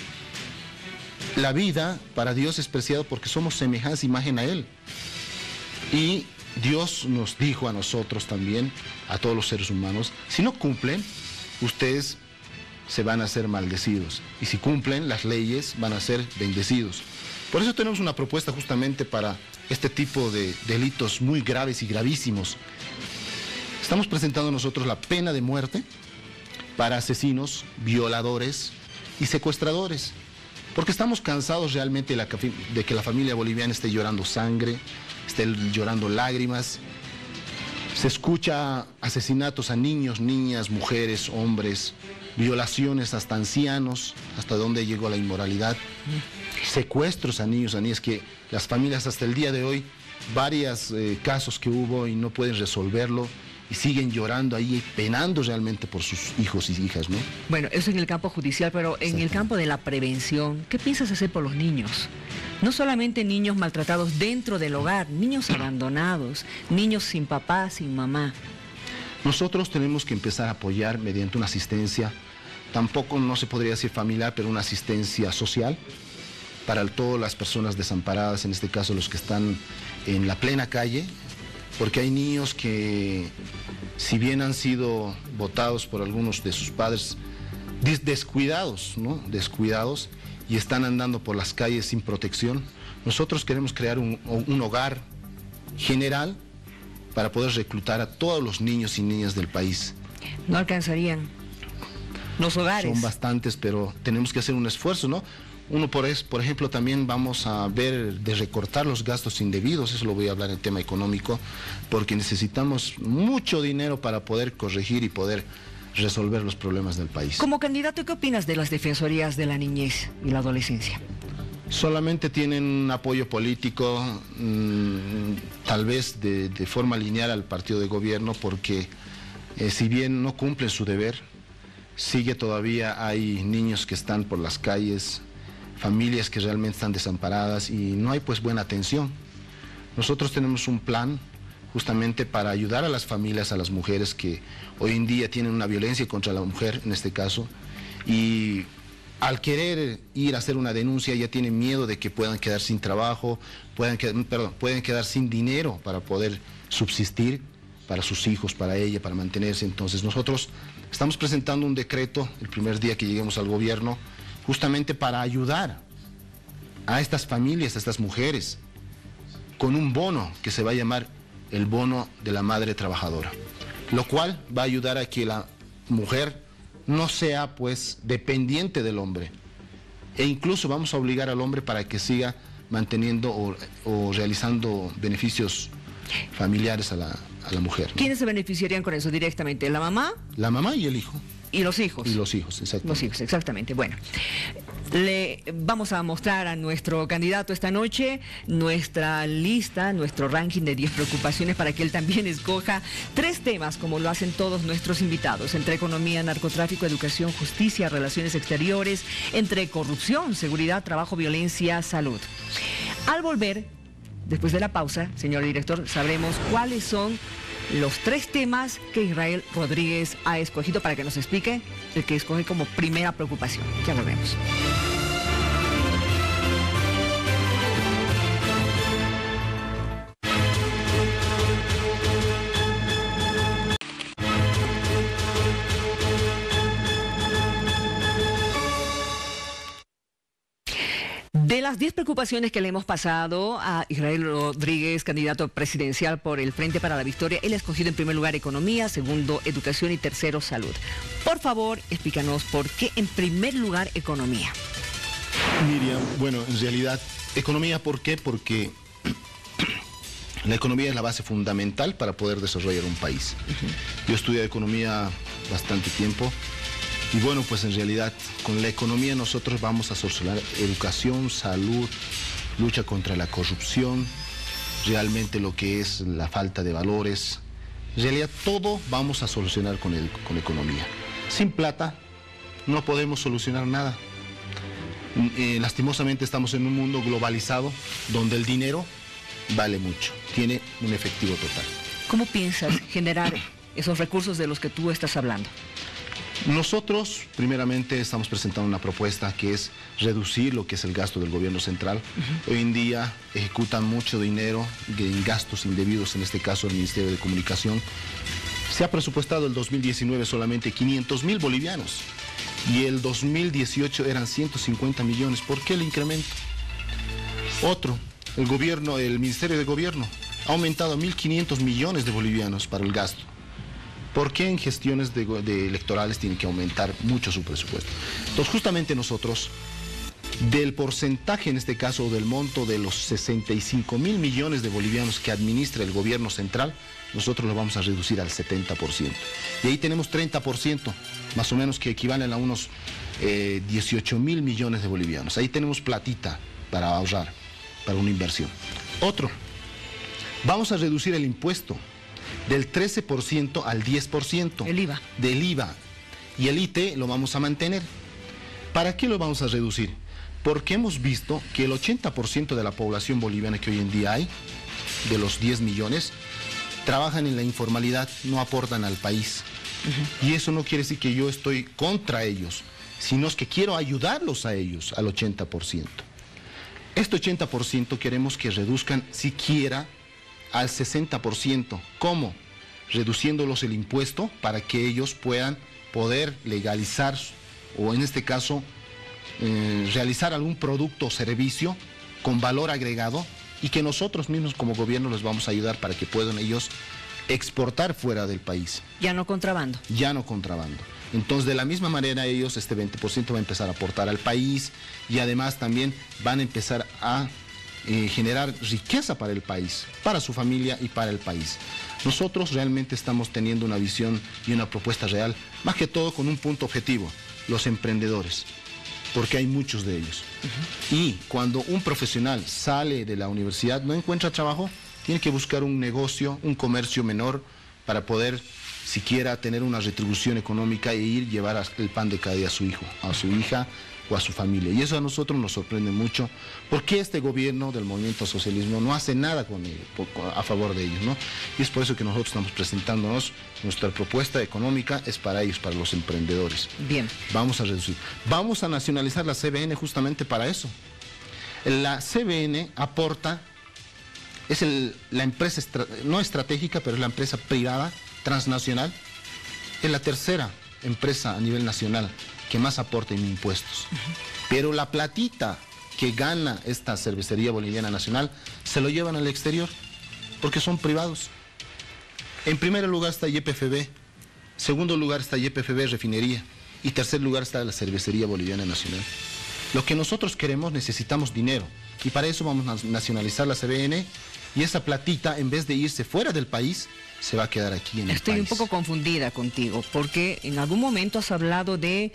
la vida para Dios es preciada porque somos semejanza, imagen a Él. Y Dios nos dijo a nosotros también, a todos los seres humanos, si no cumplen, ustedes se van a ser maldecidos. Y si cumplen las leyes, van a ser bendecidos. Por eso tenemos una propuesta justamente para este tipo de delitos muy graves y gravísimos. Estamos presentando nosotros la pena de muerte para asesinos, violadores y secuestradores. Porque estamos cansados realmente de que la familia boliviana esté llorando sangre, esté llorando lágrimas. Se escucha asesinatos a niños, niñas, mujeres, hombres, violaciones hasta ancianos, hasta dónde llegó la inmoralidad, secuestros a niños, a niñas, que las familias hasta el día de hoy, varios casos que hubo y no pueden resolverlo, y siguen llorando ahí, penando realmente por sus hijos y hijas, ¿no? Bueno, eso en el campo judicial, pero en el campo de la prevención, ¿qué piensas hacer por los niños? No solamente niños maltratados dentro del hogar, niños abandonados, niños sin papá, sin mamá. Nosotros tenemos que empezar a apoyar mediante una asistencia, tampoco no se podría decir familiar, pero una asistencia social para todas las personas desamparadas, en este caso los que están en la plena calle, porque hay niños que, si bien han sido botados por algunos de sus padres, descuidados, ¿no? Descuidados, y están andando por las calles sin protección, nosotros queremos crear un hogar general para poder reclutar a todos los niños y niñas del país. ¿No alcanzarían? Los hogares. Son bastantes, pero tenemos que hacer un esfuerzo, ¿no? Uno, por ejemplo, también vamos a ver de recortar los gastos indebidos, eso lo voy a hablar en el tema económico, porque necesitamos mucho dinero para poder corregir y poder resolver los problemas del país. Como candidato, ¿qué opinas de las defensorías de la niñez y la adolescencia? Solamente tienen un apoyo político, tal vez de forma lineal al partido de gobierno, porque si bien no cumplen su deber, sigue todavía hay niños que están por las calles, familias que realmente están desamparadas y no hay pues buena atención. Nosotros tenemos un plan justamente para ayudar a las familias, a las mujeres que hoy en día tienen una violencia contra la mujer, en este caso, y al querer ir a hacer una denuncia ya tienen miedo de que puedan quedar sin trabajo, pueden quedar sin dinero para poder subsistir para sus hijos, para ella, para mantenerse. Entonces nosotros estamos presentando un decreto el primer día que lleguemos al gobierno, justamente para ayudar a estas familias, a estas mujeres, con un bono que se va a llamar el bono de la madre trabajadora, lo cual va a ayudar a que la mujer no sea pues dependiente del hombre, e incluso vamos a obligar al hombre para que siga manteniendo o realizando beneficios familiares a la mujer, ¿no? ¿Quiénes se beneficiarían con eso directamente? ¿La mamá? La mamá y el hijo. ¿Y los hijos? Y los hijos, exactamente. Los hijos, exactamente. Bueno, le vamos a mostrar a nuestro candidato esta noche nuestra lista, nuestro ranking de 10 preocupaciones para que él también escoja 3 temas, como lo hacen todos nuestros invitados, entre economía, narcotráfico, educación, justicia, relaciones exteriores, entre corrupción, seguridad, trabajo, violencia, salud. Al volver, después de la pausa, señor director, sabremos cuáles son los 3 temas que Israel Rodríguez ha escogido para que nos explique el que escoge como primera preocupación. Ya volvemos. De las 10 preocupaciones que le hemos pasado a Israel Rodríguez, candidato presidencial por el Frente para la Victoria, él ha escogido en primer lugar economía, segundo educación y tercero salud. Por favor, explícanos por qué en primer lugar economía. Miriam, bueno, en realidad, economía, ¿por qué? Porque la economía es la base fundamental para poder desarrollar un país. Yo estudié economía bastante tiempo. Y bueno, pues en realidad con la economía nosotros vamos a solucionar educación, salud, lucha contra la corrupción, realmente lo que es la falta de valores. En realidad todo vamos a solucionar con economía. Sin plata no podemos solucionar nada. Lastimosamente estamos en un mundo globalizado donde el dinero vale mucho, tiene un efectivo total. ¿Cómo piensas generar esos recursos de los que tú estás hablando? Nosotros, primeramente, estamos presentando una propuesta que es reducir lo que es el gasto del gobierno central. Hoy en día ejecutan mucho dinero en gastos indebidos, en este caso el Ministerio de Comunicación. Se ha presupuestado el 2019 solamente 500.000 bolivianos y el 2018 eran 150 millones. ¿Por qué el incremento? Otro, el Ministerio de Gobierno ha aumentado 1.500 millones de bolivianos para el gasto. ¿Por qué en gestiones electorales tienen que aumentar mucho su presupuesto? Entonces, justamente nosotros, del porcentaje, en este caso, del monto de los 65.000 millones de bolivianos que administra el gobierno central, nosotros lo vamos a reducir al 70%. Y ahí tenemos 30%, más o menos, que equivalen a unos 18.000 millones de bolivianos. Ahí tenemos platita para ahorrar, para una inversión. Otro, vamos a reducir el impuesto del 13% al 10%. El IVA. Del IVA. Y el IT lo vamos a mantener. ¿Para qué lo vamos a reducir? Porque hemos visto que el 80% de la población boliviana que hoy en día hay, de los 10 millones, trabajan en la informalidad, no aportan al país. Y eso no quiere decir que yo estoy contra ellos, sino es que quiero ayudarlos a ellos, al 80%. Este 80% queremos que reduzcan siquiera al 60%. ¿Cómo? Reduciéndolos el impuesto para que ellos puedan poder legalizar o en este caso realizar algún producto o servicio con valor agregado y que nosotros mismos como gobierno les vamos a ayudar para que puedan ellos exportar fuera del país. Ya no contrabando. Ya no contrabando. Entonces, de la misma manera, ellos, este 20% va a empezar a aportar al país y además también van a empezar a generar riqueza para el país, para su familia y para el país. Nosotros realmente estamos teniendo una visión y una propuesta real, más que todo con un punto objetivo, los emprendedores, porque hay muchos de ellos. Y cuando un profesional sale de la universidad, no encuentra trabajo, tiene que buscar un negocio, un comercio menor para poder siquiera tener una retribución económica e ir llevar el pan de cada día a su hijo, a su hija o a su familia. Y eso a nosotros nos sorprende mucho, porque este gobierno del movimiento socialismo no hace nada a favor de ellos, ¿no? Y es por eso que nosotros estamos presentándonos, nuestra propuesta económica es para ellos, para los emprendedores. Bien. Vamos a reducir. Vamos a nacionalizar la CBN justamente para eso. La CBN aporta, es la empresa no estratégica, pero es la empresa privada transnacional, es la tercera empresa a nivel nacional que más aporta en impuestos. Pero la platita que gana esta cervecería boliviana nacional se lo llevan al exterior porque son privados. En primer lugar está YPFB, segundo lugar está YPFB Refinería y tercer lugar está la cervecería boliviana nacional. Lo que nosotros queremos, necesitamos dinero y para eso vamos a nacionalizar la CBN y esa platita, en vez de irse fuera del país, se va a quedar aquí en el país. Estoy un poco confundida contigo, porque en algún momento has hablado de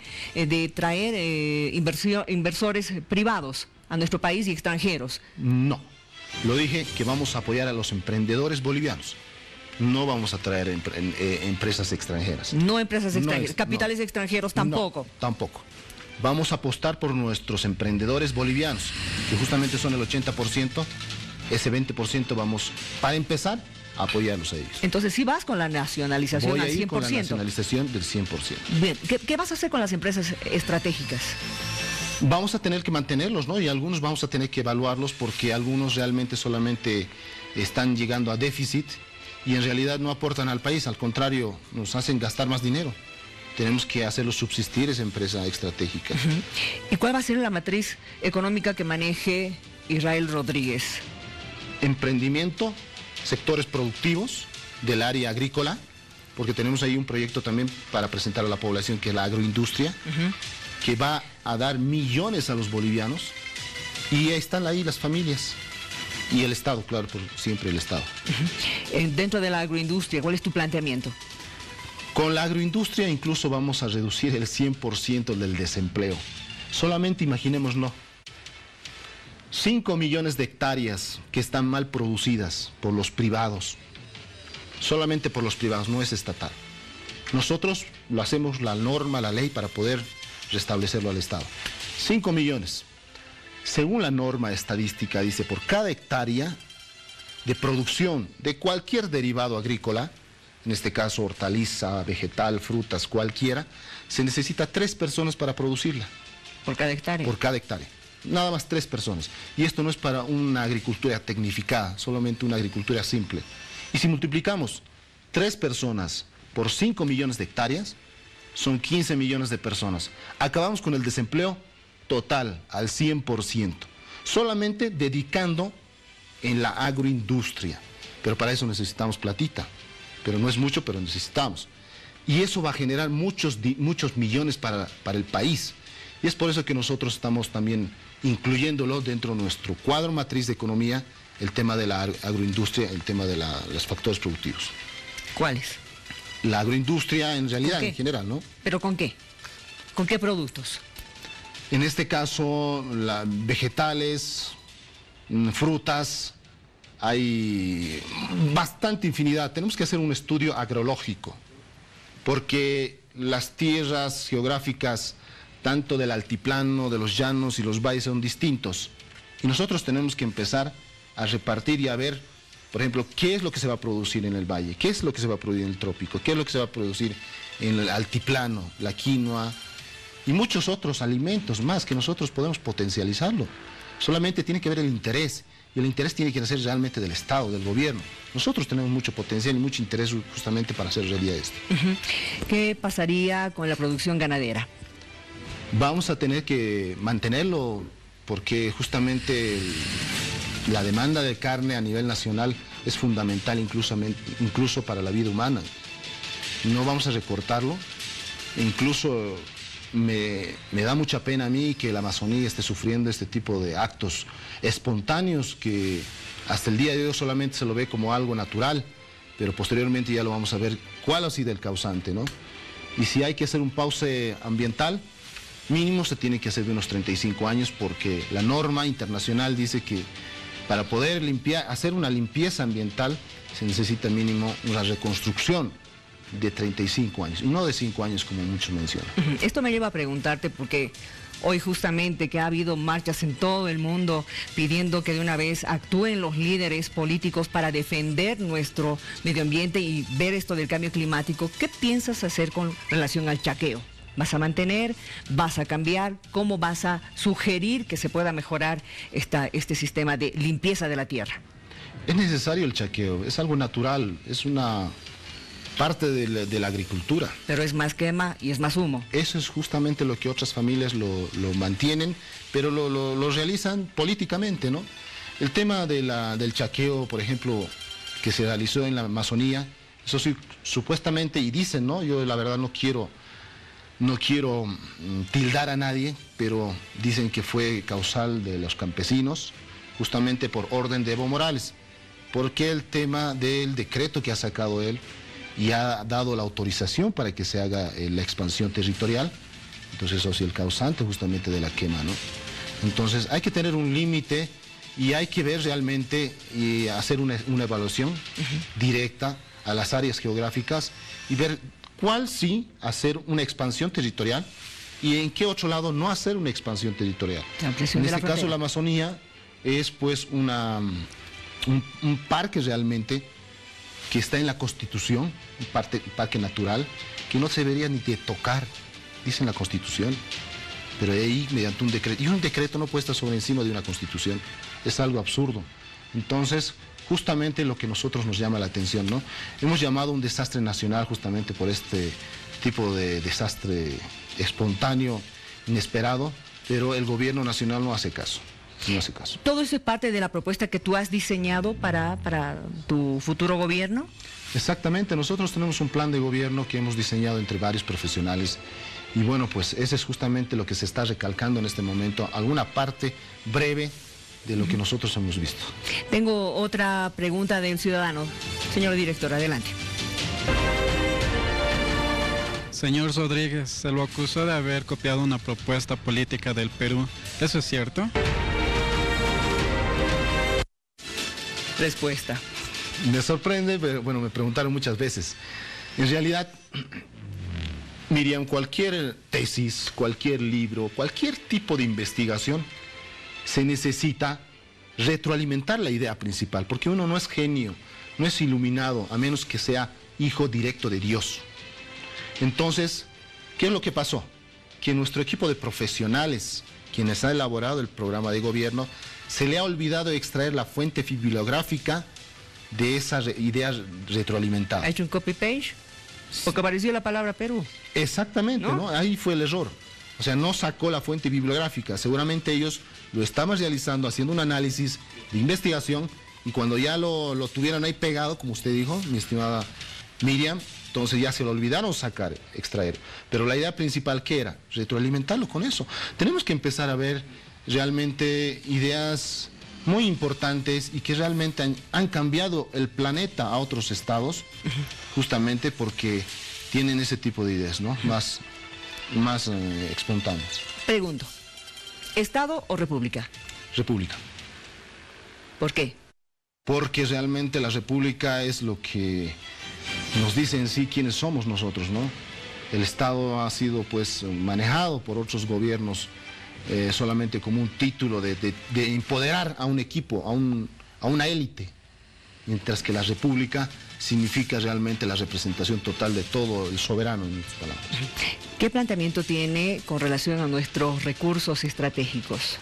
traer inversores privados a nuestro país y extranjeros. No, lo dije que vamos a apoyar a los emprendedores bolivianos. No vamos a traer empresas extranjeras. No empresas extranjeras, capitales extranjeros tampoco. No, tampoco. Vamos a apostar por nuestros emprendedores bolivianos, que justamente son el 80%. Ese 20% vamos, para empezar, a apoyarlos a ellos. Entonces sí vas con la nacionalización Voy al a 100%. ir con la nacionalización del 100%. Bien, ¿qué vas a hacer con las empresas estratégicas? Vamos a tener que mantenerlos, ¿no? Y algunos vamos a tener que evaluarlos porque algunos realmente solamente están llegando a déficit y en realidad no aportan al país, al contrario, nos hacen gastar más dinero. Tenemos que hacerlos subsistir esa empresa estratégica. ¿Y cuál va a ser la matriz económica que maneje Israel Rodríguez? Emprendimiento, sectores productivos del área agrícola, porque tenemos ahí un proyecto también para presentar a la población que es la agroindustria, que va a dar millones a los bolivianos y están ahí las familias y el Estado, claro, por siempre el Estado. Dentro de la agroindustria, ¿cuál es tu planteamiento? Con la agroindustria incluso vamos a reducir el 100% del desempleo. Solamente imaginémoslo. 5 millones de hectáreas que están mal producidas por los privados, solamente por los privados, no es estatal. Nosotros lo hacemos la norma, la ley para poder restablecerlo al Estado. 5 millones. Según la norma estadística, dice, por cada hectárea de producción de cualquier derivado agrícola, en este caso hortaliza, vegetal, frutas, cualquiera, se necesita 3 personas para producirla. ¿Por cada hectárea? Por cada hectárea. Nada más 3 personas. Y esto no es para una agricultura tecnificada, solamente una agricultura simple. Y si multiplicamos 3 personas por 5 millones de hectáreas, son 15 millones de personas. Acabamos con el desempleo total, al 100%. Solamente dedicando en la agroindustria. Pero para eso necesitamos platita. Pero no es mucho, pero necesitamos. Y eso va a generar muchos millones para el país. Y es por eso que nosotros estamos también incluyéndolo dentro de nuestro cuadro matriz de economía, el tema de la agroindustria, el tema de los factores productivos. ¿Cuáles? La agroindustria en realidad, en general, ¿no? ¿Pero con qué? ¿Con qué productos? En este caso, vegetales, frutas, hay bastante infinidad. Tenemos que hacer un estudio agrológico, porque las tierras geográficas tanto del altiplano, de los llanos y los valles son distintos. Y nosotros tenemos que empezar a repartir y a ver, por ejemplo, qué es lo que se va a producir en el valle, qué es lo que se va a producir en el trópico, qué es lo que se va a producir en el altiplano, la quinoa y muchos otros alimentos más que nosotros podemos potencializarlo. Solamente tiene que ver el interés, y el interés tiene que ser realmente del Estado, del gobierno. Nosotros tenemos mucho potencial y mucho interés justamente para hacer realidad esto. ¿Qué pasaría con la producción ganadera? Vamos a tener que mantenerlo porque justamente la demanda de carne a nivel nacional es fundamental incluso para la vida humana. No vamos a recortarlo. Incluso me da mucha pena a mí que la Amazonía esté sufriendo este tipo de actos espontáneos que hasta el día de hoy solamente se lo ve como algo natural, pero posteriormente ya lo vamos a ver cuál ha sido el causante, ¿no? Y si hay que hacer un pause ambiental, mínimo se tiene que hacer de unos 35 años, porque la norma internacional dice que para poder hacer una limpieza ambiental se necesita mínimo una reconstrucción de 35 años, y no de 5 años como muchos mencionan. Esto me lleva a preguntarte porque hoy justamente que ha habido marchas en todo el mundo pidiendo que de una vez actúen los líderes políticos para defender nuestro medio ambiente y ver esto del cambio climático, ¿qué piensas hacer con relación al chaqueo? ¿Vas a mantener? ¿Vas a cambiar? ¿Cómo vas a sugerir que se pueda mejorar este sistema de limpieza de la tierra? Es necesario el chaqueo, es algo natural, es una parte de la agricultura. Pero es más quema y es más humo. Eso es justamente lo que otras familias lo mantienen, pero lo realizan políticamente, ¿no? El tema del chaqueo, por ejemplo, que se realizó en la Amazonía, eso sí, supuestamente, y dicen, ¿no? Yo la verdad no quiero tildar a nadie, pero dicen que fue causal de los campesinos, justamente por orden de Evo Morales, porque el tema del decreto que ha sacado él y ha dado la autorización para que se haga la expansión territorial, entonces eso sí el causante justamente de la quema, ¿no? Entonces hay que tener un límite y hay que ver realmente y hacer una evaluación directa a las áreas geográficas y ver cuál sí hacer una expansión territorial y en qué otro lado no hacer una expansión territorial. En este caso la Amazonía es pues un parque realmente que está en la Constitución, un parque natural, que no se debería ni de tocar, dice en la Constitución, pero ahí mediante un decreto, y un decreto no puede estar sobre encima de una Constitución, es algo absurdo. Entonces, justamente lo que a nosotros nos llama la atención, ¿no? Hemos llamado un desastre nacional justamente por este tipo de desastre espontáneo, inesperado, pero el gobierno nacional no hace caso. No hace caso. ¿Todo eso es parte de la propuesta que tú has diseñado para tu futuro gobierno? Exactamente, nosotros tenemos un plan de gobierno que hemos diseñado entre varios profesionales y bueno, pues ese es justamente lo que se está recalcando en este momento, alguna parte breve de lo que nosotros hemos visto. Tengo otra pregunta del ciudadano. Señor director, adelante. Señor Rodríguez, se lo acusó de haber copiado una propuesta política del Perú. ¿Eso es cierto? Respuesta. Me sorprende, pero bueno, me preguntaron muchas veces. En realidad, Miriam, cualquier tesis, cualquier libro, cualquier tipo de investigación, se necesita retroalimentar la idea principal, porque uno no es genio, no es iluminado, a menos que sea hijo directo de Dios. Entonces, ¿qué es lo que pasó? Que nuestro equipo de profesionales, quienes han elaborado el programa de gobierno, se le ha olvidado extraer la fuente bibliográfica de esa idea retroalimentada. ¿Ha hecho un copy-paste? Porque apareció la palabra Perú. Exactamente, ¿no? Ahí fue el error. O sea, no sacó la fuente bibliográfica. Seguramente ellos lo estaban realizando, haciendo un análisis de investigación, y cuando ya lo tuvieron ahí pegado, como usted dijo, mi estimada Miriam, entonces ya se lo olvidaron extraer. Pero la idea principal, ¿qué era? Retroalimentarlo con eso. Tenemos que empezar a ver realmente ideas muy importantes y que realmente han cambiado el planeta a otros estados, justamente porque tienen ese tipo de ideas, ¿no? Más espontáneas. Pregunto, ¿Estado o República? República. ¿Por qué? Porque realmente la República es lo que nos dice en sí quiénes somos nosotros, ¿no? El Estado ha sido pues manejado por otros gobiernos solamente como un título de empoderar a un equipo, a una élite, mientras que la República significa realmente la representación total de todo el soberano, en otras palabras. ¿Qué planteamiento tiene con relación a nuestros recursos estratégicos?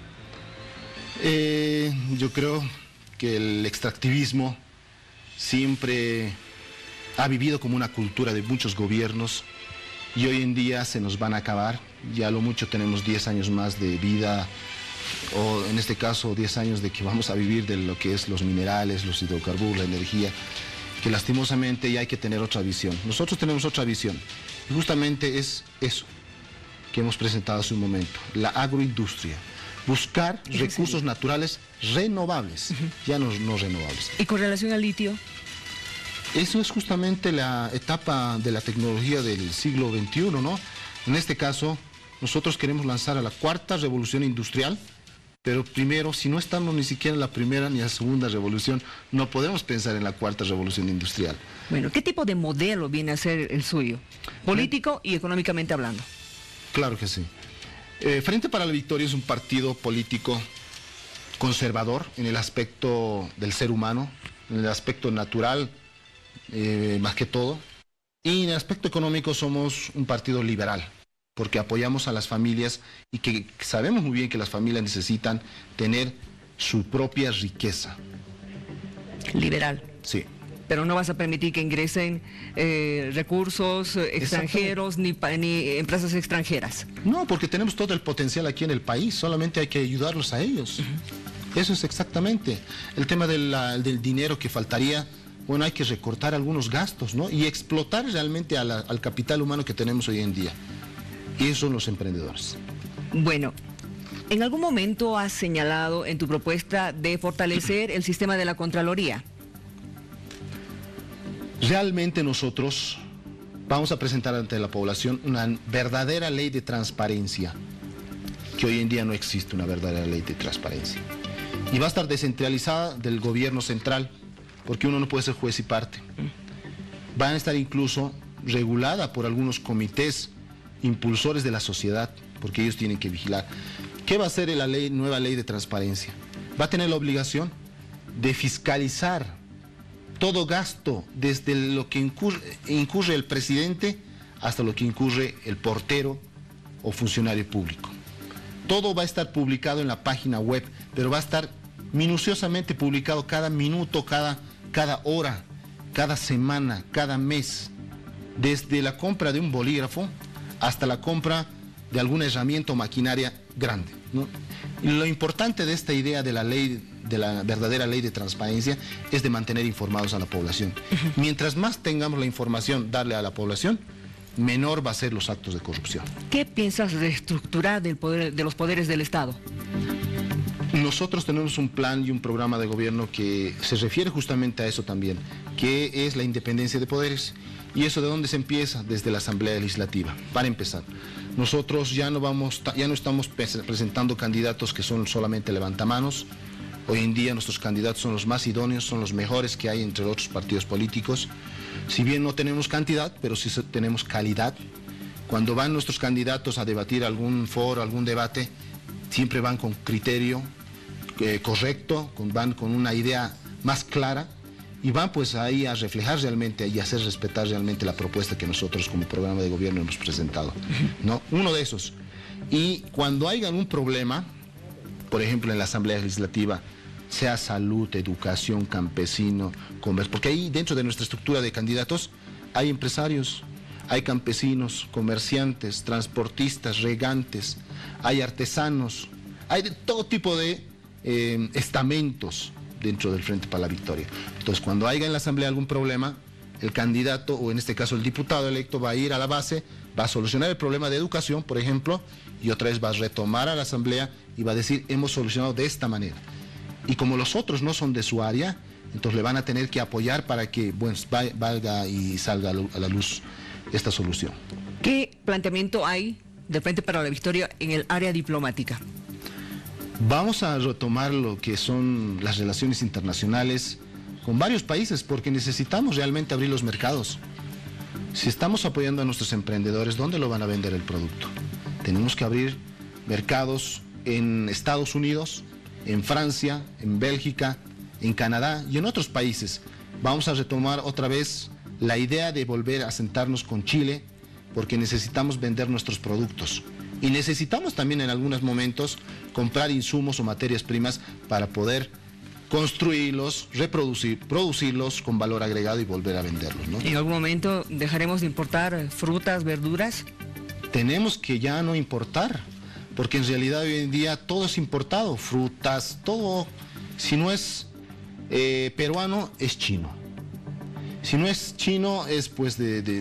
Yo creo que el extractivismo siempre ha vivido como una cultura de muchos gobiernos y hoy en día se nos van a acabar. Ya a lo mucho tenemos 10 años más de vida o en este caso 10 años de que vamos a vivir de lo que es los minerales, los hidrocarburos, la energía, que lastimosamente ya hay que tener otra visión. Nosotros tenemos otra visión, y justamente es eso que hemos presentado hace un momento, la agroindustria. Buscar recursos naturales renovables, ya no renovables. ¿Y con relación al litio? Eso es justamente la etapa de la tecnología del siglo XXI, ¿no? En este caso, nosotros queremos lanzar a la cuarta revolución industrial, pero primero, si no estamos ni siquiera en la primera ni en la segunda revolución, no podemos pensar en la cuarta revolución industrial. Bueno, ¿qué tipo de modelo viene a ser el suyo? Político y económicamente hablando. Claro que sí. Frente para la Victoria es un partido político conservador en el aspecto del ser humano, en el aspecto natural, más que todo. Y en el aspecto económico somos un partido liberal, porque apoyamos a las familias y que sabemos muy bien que las familias necesitan tener su propia riqueza. Liberal. Sí. Pero no vas a permitir que ingresen recursos extranjeros ni empresas extranjeras. No, porque tenemos todo el potencial aquí en el país, solamente hay que ayudarlos a ellos. Eso es exactamente. El tema del dinero que faltaría, bueno, hay que recortar algunos gastos, ¿no? Y explotar realmente al capital humano que tenemos hoy en día. Y esos son los emprendedores. Bueno, ¿en algún momento has señalado en tu propuesta de fortalecer el sistema de la Contraloría? Realmente nosotros vamos a presentar ante la población una verdadera ley de transparencia, que hoy en día no existe una verdadera ley de transparencia. Y va a estar descentralizada del gobierno central, porque uno no puede ser juez y parte. Van a estar incluso regulada por algunos comités impulsores de la sociedad, porque ellos tienen que vigilar. ¿Qué va a hacer la nueva ley de transparencia? Va a tener la obligación de fiscalizar todo gasto, desde lo que incurre el presidente hasta lo que incurre el portero o funcionario público. Todo va a estar publicado en la página web, pero va a estar minuciosamente publicado cada minuto, cada hora, cada semana, cada mes, desde la compra de un bolígrafo hasta la compra de alguna herramienta o maquinaria grande, ¿no? Y lo importante de esta idea de la ley, de la verdadera ley de transparencia, es de mantener informados a la población. Mientras más tengamos la información darle a la población, menor va a ser los actos de corrupción. ¿Qué piensas reestructurar de los poderes del Estado? Nosotros tenemos un plan y un programa de gobierno que se refiere justamente a eso también, que es la independencia de poderes. ¿Y eso de dónde se empieza? Desde la Asamblea Legislativa. Para empezar, nosotros ya no estamos presentando candidatos que son solamente levantamanos. Hoy en día nuestros candidatos son los más idóneos, son los mejores que hay entre otros partidos políticos. Si bien no tenemos cantidad, pero sí tenemos calidad. Cuando van nuestros candidatos a debatir algún foro, algún debate, siempre van con criterio correcto, van con una idea más clara, y van pues ahí a reflejar realmente y a hacer respetar realmente la propuesta que nosotros como programa de gobierno hemos presentado, ¿no? Uno de esos. Y cuando haya un problema, por ejemplo en la Asamblea Legislativa, sea salud, educación, campesino, comercio, porque ahí dentro de nuestra estructura de candidatos hay empresarios, hay campesinos, comerciantes, transportistas, regantes, hay artesanos, hay de todo tipo de estamentos dentro del Frente para la Victoria. Entonces, cuando haya en la Asamblea algún problema, el candidato, o en este caso el diputado electo, va a ir a la base, va a solucionar el problema de educación, por ejemplo, y otra vez va a retomar a la Asamblea y va a decir, hemos solucionado de esta manera. Y como los otros no son de su área, entonces le van a tener que apoyar para que valga y salga a la luz esta solución. ¿Qué planteamiento hay del Frente para la Victoria en el área diplomática? Vamos a retomar lo que son las relaciones internacionales con varios países, porque necesitamos realmente abrir los mercados. Si estamos apoyando a nuestros emprendedores, ¿dónde lo van a vender el producto? Tenemos que abrir mercados en Estados Unidos, en Francia, en Bélgica, en Canadá y en otros países. Vamos a retomar otra vez la idea de volver a sentarnos con Chile, porque necesitamos vender nuestros productos. Y necesitamos también en algunos momentos comprar insumos o materias primas para poder construirlos, producirlos con valor agregado y volver a venderlos, ¿no? ¿En algún momento dejaremos de importar frutas, verduras? Tenemos que ya no importar, porque en realidad hoy en día todo es importado, frutas, todo, si no es peruano, es chino. Si no es chino, es pues de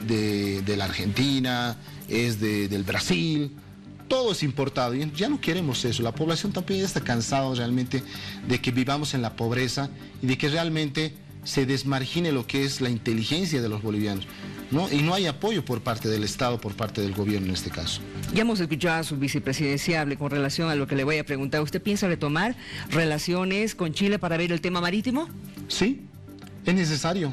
la Argentina, es del Brasil, todo es importado y ya no queremos eso. La población también está cansada realmente de que vivamos en la pobreza y de que realmente se desmargine lo que es la inteligencia de los bolivianos, ¿no? Y no hay apoyo por parte del Estado, por parte del gobierno en este caso. Ya hemos escuchado a su vicepresidenciable con relación a lo que le voy a preguntar. ¿Usted piensa retomar relaciones con Chile para ver el tema marítimo? Sí, es necesario,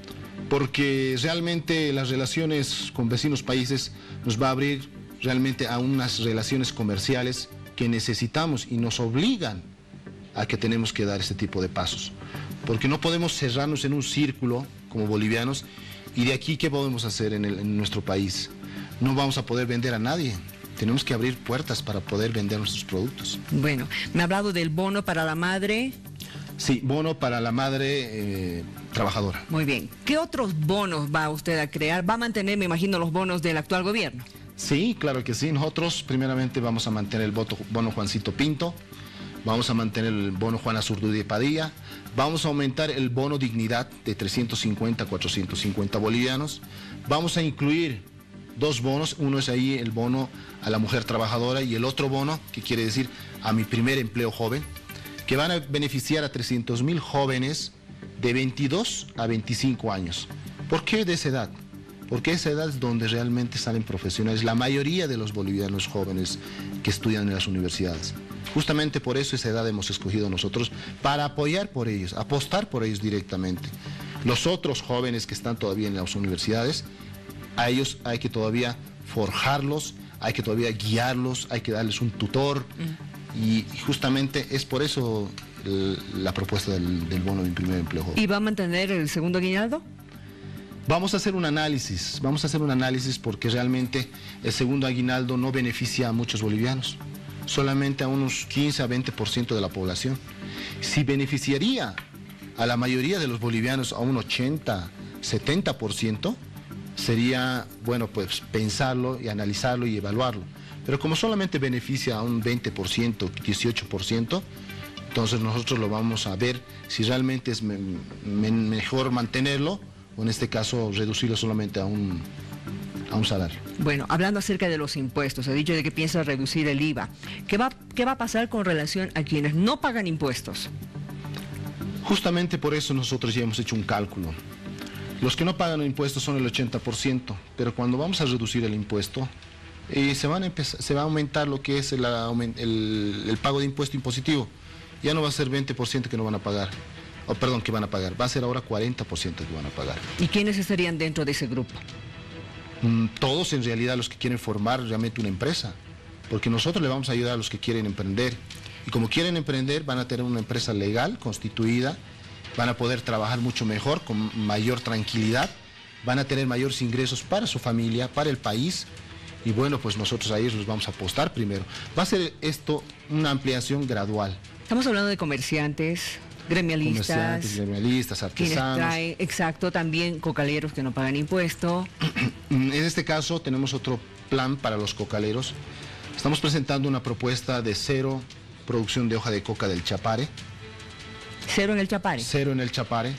porque realmente las relaciones con vecinos países nos va a abrir realmente a unas relaciones comerciales que necesitamos y nos obligan a que tenemos que dar este tipo de pasos. Porque no podemos cerrarnos en un círculo como bolivianos y de aquí, ¿qué podemos hacer en nuestro país? No vamos a poder vender a nadie. Tenemos que abrir puertas para poder vender nuestros productos. Bueno, me ha hablado del bono para la madre. Sí, bono para la madre trabajadora. Muy bien. ¿Qué otros bonos va usted a crear? ¿Va a mantener, me imagino, los bonos del actual gobierno? Sí, claro que sí. Nosotros primeramente vamos a mantener el bono Juancito Pinto, vamos a mantener el bono Juana Zurduy Padilla, vamos a aumentar el bono Dignidad de 350 a 450 bolivianos, vamos a incluir dos bonos, uno es ahí el bono a la mujer trabajadora y el otro bono, que quiere decir a mi primer empleo joven, que van a beneficiar a 300.000 jóvenes de 22 a 25 años. ¿Por qué de esa edad? Porque esa edad es donde realmente salen profesionales, la mayoría de los bolivianos jóvenes que estudian en las universidades. Justamente por eso esa edad hemos escogido nosotros, para apoyar por ellos, apostar por ellos directamente. Los otros jóvenes que están todavía en las universidades, a ellos hay que todavía forjarlos, hay que todavía guiarlos, hay que darles un tutor. Y justamente es por eso la propuesta del bono de mi primer empleo joven. ¿Y va a mantener el segundo aguinaldo? Vamos a hacer un análisis porque realmente el segundo aguinaldo no beneficia a muchos bolivianos, solamente a unos 15 a 20% de la población. Si beneficiaría a la mayoría de los bolivianos, a un 80, 70%, sería, bueno, pues pensarlo y analizarlo y evaluarlo. Pero como solamente beneficia a un 20%, 18%, entonces nosotros lo vamos a ver si realmente es mejor mantenerlo, o en este caso reducirlo solamente a un salario. Bueno, hablando acerca de los impuestos, ha dicho de que piensa reducir el IVA. ¿Qué va a pasar con relación a quienes no pagan impuestos? Justamente por eso nosotros ya hemos hecho un cálculo. Los que no pagan impuestos son el 80%, pero cuando vamos a reducir el impuesto, se va a aumentar lo que es el pago de impuesto impositivo. Ya no va a ser 20% que no van a pagar. Que van a pagar, va a ser ahora 40% que van a pagar. ¿Y quiénes estarían dentro de ese grupo? Todos en realidad los que quieren formar realmente una empresa, porque nosotros le vamos a ayudar a los que quieren emprender. Y como quieren emprender, van a tener una empresa legal, constituida, van a poder trabajar mucho mejor, con mayor tranquilidad, van a tener mayores ingresos para su familia, para el país. Y bueno, pues nosotros a ellos los vamos a apostar primero. Va a ser esto una ampliación gradual. Estamos hablando de comerciantes, gremialistas, artesanos. Exacto, también cocaleros que no pagan impuesto. En este caso tenemos otro plan para los cocaleros. Estamos presentando una propuesta de cero producción de hoja de coca del Chapare. ¿Cero en el Chapare? Cero en el Chapare.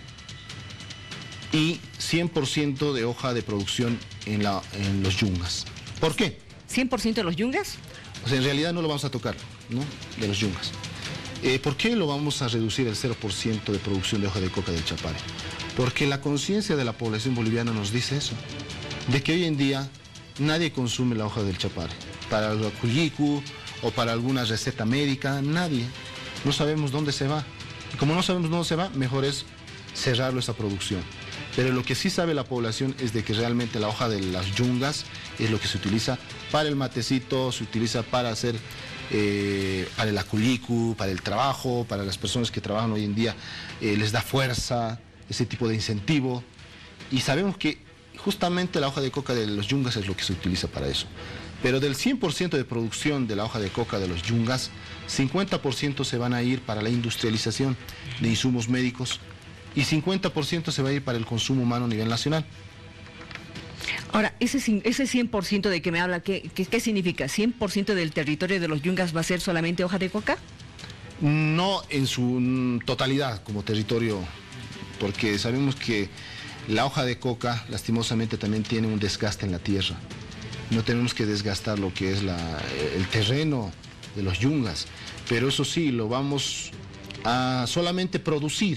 Y 100% de hoja de producción en los yungas. ¿Por qué? ¿100% de los yungas? O sea, en realidad no lo vamos a tocar, ¿no? De los yungas. ¿Por qué lo vamos a reducir el 0% de producción de hoja de coca del Chapare? Porque la conciencia de la población boliviana nos dice eso, de que hoy en día nadie consume la hoja del Chapare. Para el culicu o para alguna receta médica, nadie. No sabemos dónde se va. Y como no sabemos dónde se va, mejor es cerrarlo esa producción. Pero lo que sí sabe la población es de que realmente la hoja de las yungas es lo que se utiliza para el matecito, se utiliza para hacer, para el aculicu, para el trabajo, para las personas que trabajan hoy en día, les da fuerza, ese tipo de incentivo. Y sabemos que justamente la hoja de coca de los yungas es lo que se utiliza para eso. Pero del 100% de producción de la hoja de coca de los yungas, 50% se van a ir para la industrialización de insumos médicos y 50% se va a ir para el consumo humano a nivel nacional. Ahora, ese 100% de que me habla, ¿qué significa? ¿100% del territorio de los Yungas va a ser solamente hoja de coca? No en su totalidad como territorio, porque sabemos que la hoja de coca lastimosamente también tiene un desgaste en la tierra. No tenemos que desgastar lo que es el terreno de los Yungas, pero eso sí, lo vamos a solamente producir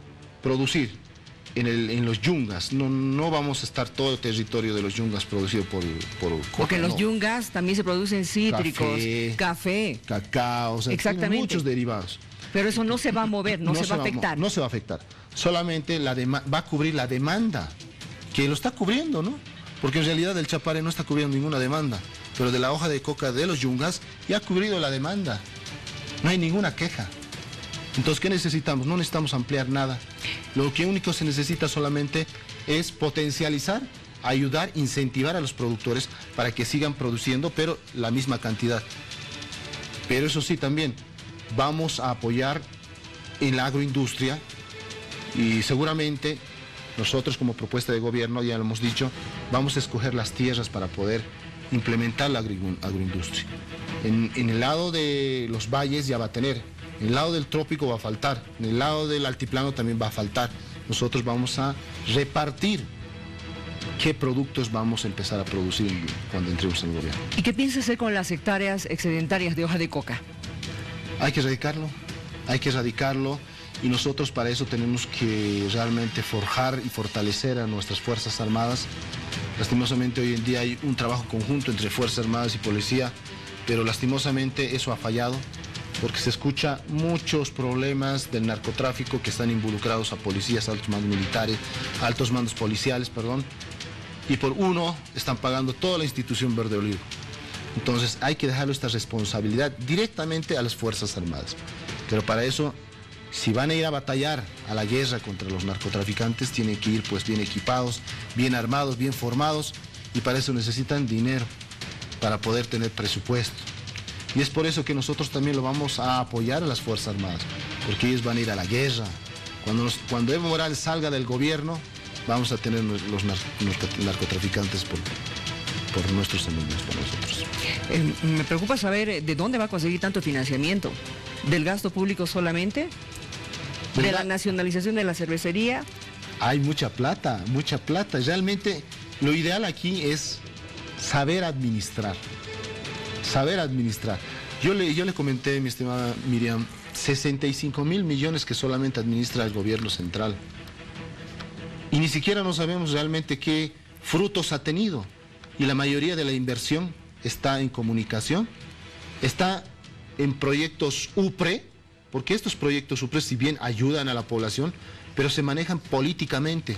en los Yungas. No vamos a estar todo el territorio de los Yungas producido por coca. Porque en los Yungas también se producen cítricos, café, cacao, o sea, exactamente, muchos derivados. Pero eso no se va a mover, no se va a afectar. No se va a afectar. Solamente va a cubrir la demanda, que lo está cubriendo, ¿no? Porque en realidad el Chapare no está cubriendo ninguna demanda, pero de la hoja de coca de los Yungas ya ha cubrido la demanda. No hay ninguna queja. Entonces, ¿qué necesitamos? No necesitamos ampliar nada. Lo que único se necesita solamente es potencializar, ayudar, incentivar a los productores para que sigan produciendo, pero la misma cantidad. Pero eso sí, también vamos a apoyar en la agroindustria y seguramente nosotros como propuesta de gobierno, ya lo hemos dicho, vamos a escoger las tierras para poder implementar la agroindustria. En el lado de los valles ya va a tener, en el lado del trópico va a faltar, en el lado del altiplano también va a faltar. Nosotros vamos a repartir qué productos vamos a empezar a producir cuando entremos en el gobierno. ¿Y qué piensa hacer con las hectáreas excedentarias de hoja de coca? Hay que erradicarlo y nosotros para eso tenemos que realmente forjar y fortalecer a nuestras Fuerzas Armadas. Lastimosamente hoy en día hay un trabajo conjunto entre Fuerzas Armadas y Policía, pero lastimosamente eso ha fallado porque se escucha muchos problemas del narcotráfico que están involucrados a policías, altos mandos militares, altos mandos policiales, y por uno están pagando toda la institución Verde Olivo. Entonces hay que dejarle esta responsabilidad directamente a las Fuerzas Armadas. Pero para eso, si van a ir a batallar a la guerra contra los narcotraficantes, tienen que ir pues bien equipados, bien armados, bien formados, y para eso necesitan dinero, para poder tener presupuesto. Y es por eso que nosotros también lo vamos a apoyar a las Fuerzas Armadas, porque ellos van a ir a la guerra. Cuando Evo Morales salga del gobierno, vamos a tener los narcotraficantes por nuestros enemigos, para nosotros. Me preocupa saber de dónde va a conseguir tanto financiamiento. ¿Del gasto público solamente? ¿De la nacionalización de la cervecería? Hay mucha plata, mucha plata. Realmente lo ideal aquí es saber administrar. Saber administrar. Yo le comenté, mi estimada Miriam, 65.000 millones que solamente administra el gobierno central. Y ni siquiera no sabemos realmente qué frutos ha tenido. Y la mayoría de la inversión está en comunicación, está en proyectos UPRE, porque estos proyectos UPRE si bien ayudan a la población, pero se manejan políticamente,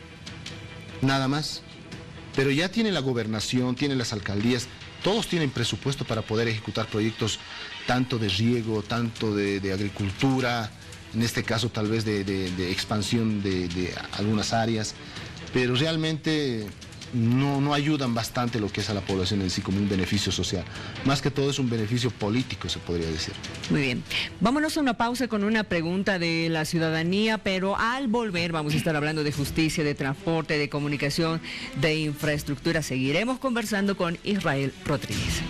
nada más. Pero ya tiene la gobernación, tienen las alcaldías, todos tienen presupuesto para poder ejecutar proyectos tanto de riego, tanto de agricultura, en este caso tal vez de expansión de algunas áreas, pero realmente no ayudan bastante lo que es a la población en sí como un beneficio social. Más que todo es un beneficio político, se podría decir. Muy bien. Vámonos a una pausa con una pregunta de la ciudadanía, pero al volver vamos a estar hablando de justicia, de transporte, de comunicación, de infraestructura. Seguiremos conversando con Israel Rodríguez.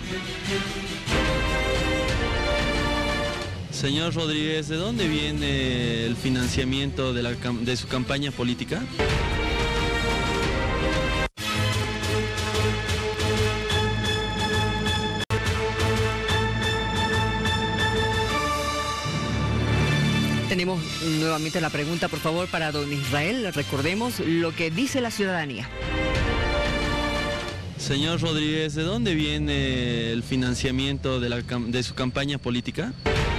Señor Rodríguez, ¿de dónde viene el financiamiento de su campaña política? Tenemos nuevamente la pregunta, por favor, para don Israel. Recordemos lo que dice la ciudadanía. Señor Rodríguez, ¿de dónde viene el financiamiento de su campaña política?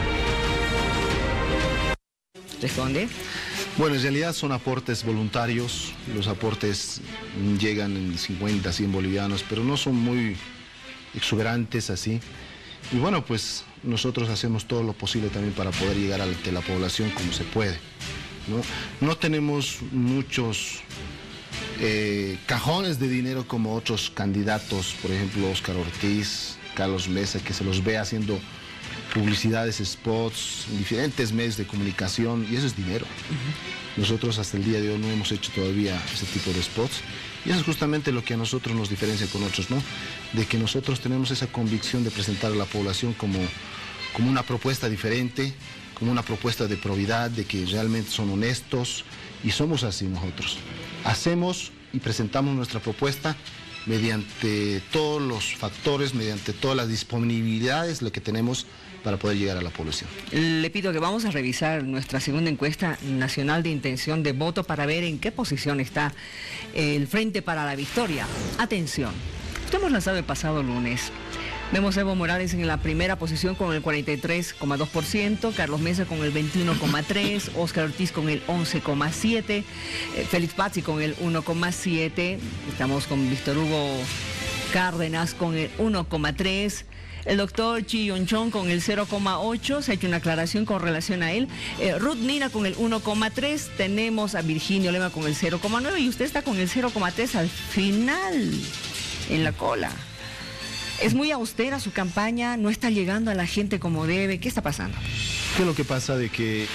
¿Responde? Bueno, en realidad son aportes voluntarios. Los aportes llegan en 50, 100 bolivianos, pero no son muy exuberantes así. Y bueno, pues nosotros hacemos todo lo posible también para poder llegar ante la población como se puede, ¿no? No tenemos muchos cajones de dinero como otros candidatos, por ejemplo, Óscar Ortiz, Carlos Mesa, que se los ve haciendo publicidades, spots, diferentes medios de comunicación, y eso es dinero. Nosotros hasta el día de hoy no hemos hecho todavía ese tipo de spots, y eso es justamente lo que a nosotros nos diferencia con otros, ¿no? De que nosotros tenemos esa convicción de presentar a la población como una propuesta diferente, como una propuesta de probidad, de que realmente son honestos, y somos así nosotros. Hacemos y presentamos nuestra propuesta mediante todos los factores, mediante todas las disponibilidades que tenemos para poder llegar a la población. Le pido que vamos a revisar nuestra segunda encuesta nacional de intención de voto para ver en qué posición está el Frente para la Victoria. Atención, usted hemos lanzado el pasado lunes. Vemos a Evo Morales en la primera posición con el 43,2%, Carlos Mesa con el 21,3%, Óscar Ortiz con el 11,7%, Félix Pazzi con el 1,7%, estamos con Víctor Hugo Cárdenas con el 1,3%, el doctor Chi Yonchon con el 0,8%, se ha hecho una aclaración con relación a él, Ruth Nina con el 1,3%, tenemos a Virginio Lema con el 0,9% y usted está con el 0,3% al final, en la cola. Es muy austera su campaña, no está llegando a la gente como debe. ¿Qué está pasando? ¿Qué es lo que pasa? De que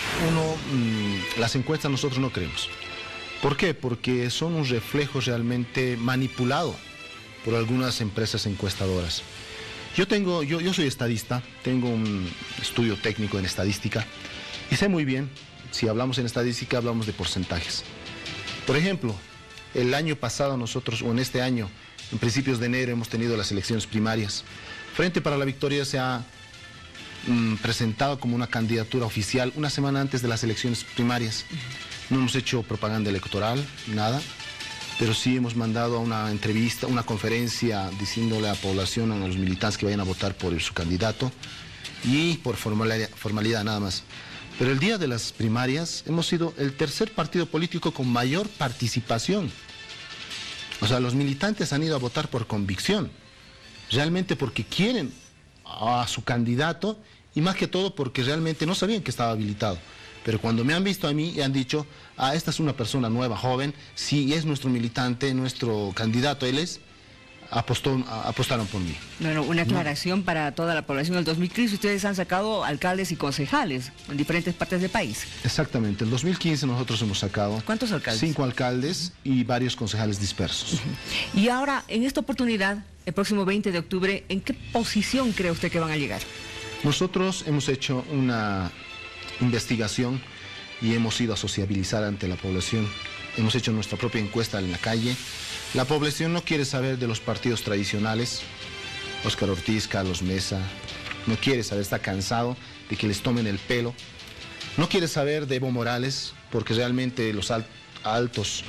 las encuestas nosotros no creemos. ¿Por qué? Porque son un reflejo realmente manipulado por algunas empresas encuestadoras. Yo soy estadista, tengo un estudio técnico en estadística y sé muy bien, si hablamos en estadística hablamos de porcentajes. Por ejemplo, el año pasado nosotros, o en este año, en principios de enero hemos tenido las elecciones primarias. Frente para la Victoria se ha presentado como una candidatura oficial una semana antes de las elecciones primarias. No hemos hecho propaganda electoral, nada, pero sí hemos mandado a una entrevista, una conferencia diciéndole a la población, a los militantes que vayan a votar por su candidato y por formalidad nada más. Pero el día de las primarias hemos sido el tercer partido político con mayor participación. O sea, los militantes han ido a votar por convicción, realmente porque quieren a su candidato y más que todo porque realmente no sabían que estaba habilitado. Pero cuando me han visto a mí y han dicho, esta es una persona nueva, joven, sí es nuestro militante, nuestro candidato, él es, apostaron por mí. Bueno, una aclaración para toda la población. En el 2015 ustedes han sacado alcaldes y concejales en diferentes partes del país. Exactamente, en el 2015 nosotros hemos sacado... ¿Cuántos alcaldes? 5 alcaldes y varios concejales dispersos. Y ahora, en esta oportunidad, el próximo 20 de octubre, ¿en qué posición cree usted que van a llegar? Nosotros hemos hecho una investigación y hemos ido a sociabilizar ante la población. Hemos hecho nuestra propia encuesta en la calle. La población no quiere saber de los partidos tradicionales, Óscar Ortiz, Carlos Mesa, no quiere saber, está cansado de que les tomen el pelo, no quiere saber de Evo Morales, porque realmente los altos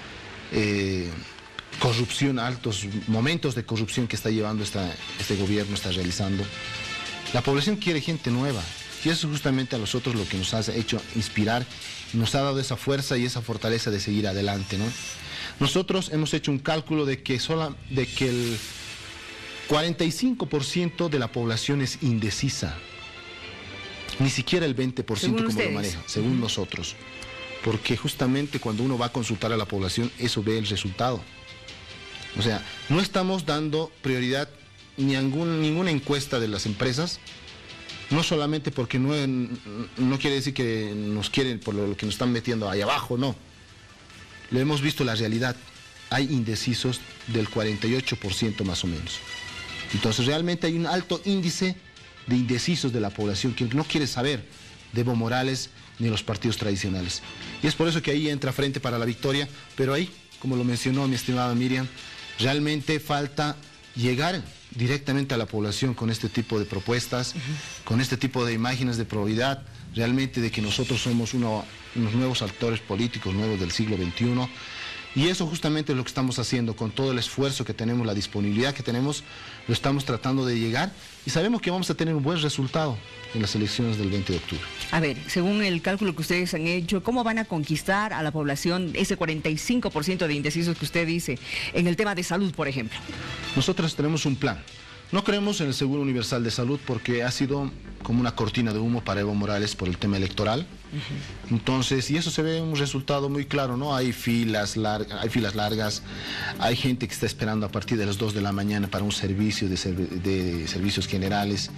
momentos de corrupción que está llevando este gobierno, está realizando. La población quiere gente nueva, y eso es justamente a nosotros lo que nos ha hecho inspirar, y nos ha dado esa fuerza y esa fortaleza de seguir adelante, ¿no? Nosotros hemos hecho un cálculo de que el 45% de la población es indecisa. Ni siquiera el 20% como lo maneja, según nosotros. Porque justamente cuando uno va a consultar a la población, eso ve el resultado. O sea, no estamos dando prioridad ni a ninguna encuesta de las empresas, no solamente porque no quiere decir que nos quieren por lo que nos están metiendo ahí abajo, no. Lo hemos visto la realidad, hay indecisos del 48% más o menos. Entonces realmente hay un alto índice de indecisos de la población que no quiere saber de Evo Morales ni los partidos tradicionales. Y es por eso que ahí entra Frente para la Victoria, pero ahí, como lo mencionó mi estimada Miriam, realmente falta llegar directamente a la población con este tipo de propuestas, con este tipo de imágenes de probidad, realmente de que nosotros somos unos nuevos actores políticos nuevos del siglo XXI, y eso justamente es lo que estamos haciendo con todo el esfuerzo que tenemos, la disponibilidad que tenemos, lo estamos tratando de llegar y sabemos que vamos a tener un buen resultado en las elecciones del 20 de octubre. A ver, según el cálculo que ustedes han hecho, ¿cómo van a conquistar a la población ese 45% de indecisos que usted dice en el tema de salud, por ejemplo? Nosotros tenemos un plan. No creemos en el Seguro Universal de Salud porque ha sido como una cortina de humo para Evo Morales por el tema electoral. Entonces, y eso se ve un resultado muy claro, ¿no? Hay filas largas, hay gente que está esperando a partir de las 2 de la mañana para un servicio de servicios generales.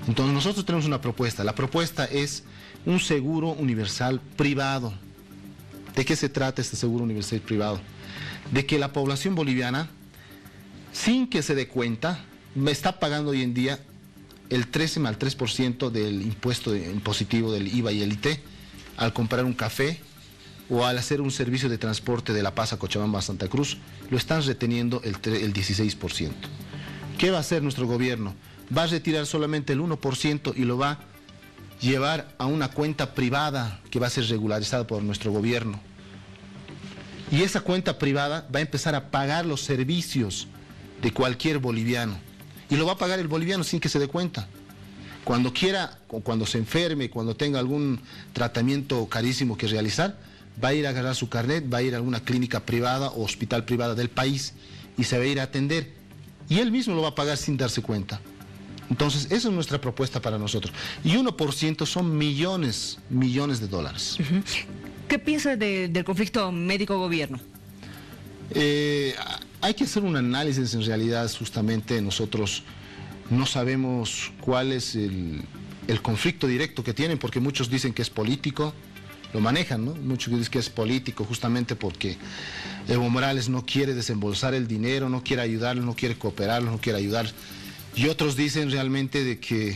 Entonces nosotros tenemos una propuesta. La propuesta es un seguro universal privado. ¿De qué se trata este seguro universal privado? De que la población boliviana, sin que se dé cuenta, está pagando hoy en día el 13% del impuesto impositivo del IVA y el IT al comprar un café o al hacer un servicio de transporte de La Paz a Cochabamba a Santa Cruz, lo están reteniendo el 16%. ¿Qué va a hacer nuestro gobierno? Va a retirar solamente el 1% y lo va a llevar a una cuenta privada que va a ser regularizada por nuestro gobierno. Y esa cuenta privada va a empezar a pagar los servicios de cualquier boliviano. Y lo va a pagar el boliviano sin que se dé cuenta. Cuando quiera, cuando se enferme, cuando tenga algún tratamiento carísimo que realizar, va a ir a agarrar su carnet, va a ir a alguna clínica privada o hospital privada del país y se va a ir a atender. Y él mismo lo va a pagar sin darse cuenta. Entonces, esa es nuestra propuesta para nosotros. Y 1% son millones de dólares. ¿Qué piensa del conflicto médico-gobierno? Hay que hacer un análisis en realidad, justamente nosotros no sabemos cuál es el conflicto directo que tienen, porque muchos dicen que es político, lo manejan, ¿no? Muchos dicen que es político justamente porque Evo Morales no quiere desembolsar el dinero, no quiere ayudarlos, no quiere cooperarlos, no quiere ayudar. Y otros dicen realmente de que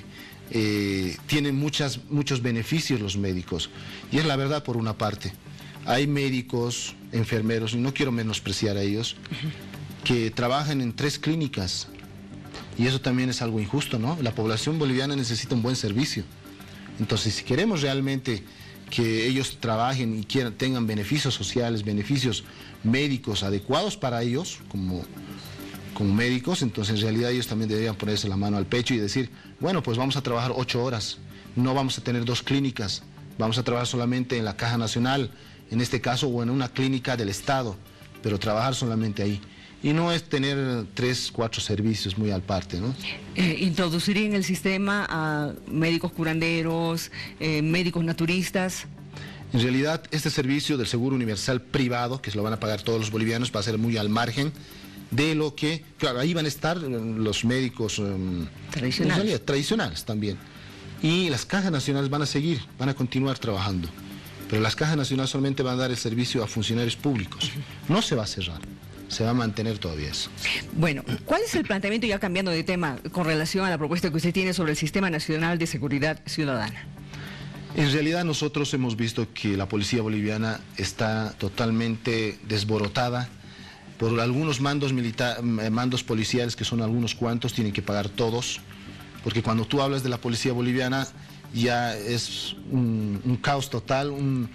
tienen muchos beneficios los médicos. Y es la verdad por una parte. Hay médicos, enfermeros, y no quiero menospreciar a ellos, que trabajan en 3 clínicas. Y eso también es algo injusto, ¿no? La población boliviana necesita un buen servicio. Entonces, si queremos realmente que ellos trabajen y tengan beneficios sociales, beneficios médicos adecuados para ellos, como médicos, entonces en realidad ellos también deberían ponerse la mano al pecho y decir, bueno, pues vamos a trabajar 8 horas, no vamos a tener 2 clínicas, vamos a trabajar solamente en la Caja Nacional, en este caso, o en una clínica del Estado, pero trabajar solamente ahí. Y no es tener 3, 4 servicios muy al parte, ¿no? ¿Introducir en el sistema a médicos curanderos, médicos naturistas? En realidad, este servicio del seguro universal privado, que se lo van a pagar todos los bolivianos, va a ser muy al margen de lo que, claro, ahí van a estar los médicos tradicionales también. Y las cajas nacionales van a seguir, van a continuar trabajando. Pero las cajas nacionales solamente van a dar el servicio a funcionarios públicos. No se va a cerrar, se va a mantener todavía eso. Bueno, ¿cuál es el planteamiento, ya cambiando de tema, con relación a la propuesta que usted tiene sobre el Sistema Nacional de Seguridad Ciudadana? En realidad nosotros hemos visto que la policía boliviana está totalmente desborotada por algunos mandos policiales, que son algunos cuantos, tienen que pagar todos, porque cuando tú hablas de la policía boliviana ya es un caos total,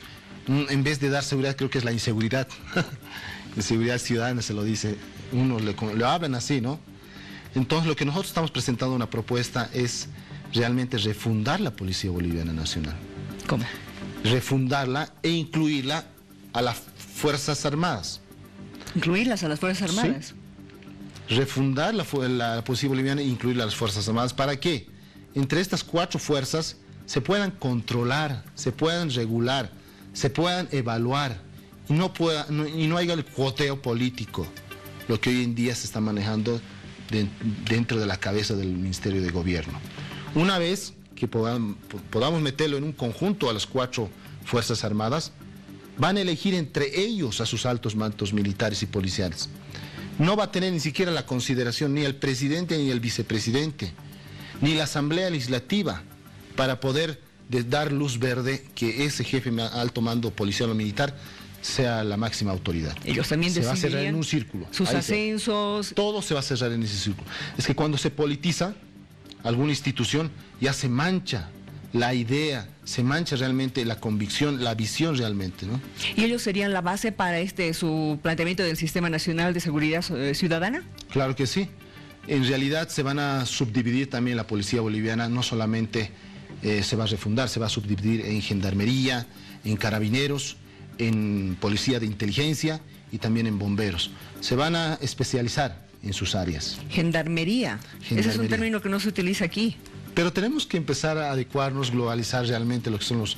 en vez de dar seguridad creo que es la inseguridad, inseguridad ciudadana se lo dice, le hablan así, ¿no? Entonces lo que nosotros estamos presentando una propuesta es realmente refundar la Policía Boliviana Nacional. ¿Cómo? Refundarla e incluirla a las Fuerzas Armadas. ¿Incluirlas a las Fuerzas Armadas? Sí. Refundar la Policía Boliviana e incluirla a las Fuerzas Armadas. ¿Para qué? Entre estas 4 fuerzas se puedan controlar, se puedan regular, se puedan evaluar y no haya el cuoteo político, lo que hoy en día se está manejando dentro de la cabeza del Ministerio de Gobierno. Una vez que podamos meterlo en un conjunto a las 4 Fuerzas Armadas, van a elegir entre ellos a sus altos mandos militares y policiales. No va a tener ni siquiera la consideración ni el presidente ni el vicepresidente, ni la Asamblea Legislativa, para poder dar luz verde que ese jefe alto mando policial o militar sea la máxima autoridad. Ellos también se va a cerrar en un círculo. Sus ascensos. Todo se va a cerrar en ese círculo. Es que cuando se politiza alguna institución, ya se mancha la idea, se mancha realmente la convicción, la visión realmente, ¿no? ¿Y ellos serían la base para su planteamiento del Sistema Nacional de Seguridad Ciudadana? Claro que sí. En realidad se van a subdividir también la policía boliviana, no solamente se va a refundar, se va a subdividir en gendarmería, en carabineros, en policía de inteligencia y también en bomberos. Se van a especializar en sus áreas. Gendarmería. Ese es un término que no se utiliza aquí. Pero tenemos que empezar a adecuarnos, globalizar realmente lo que son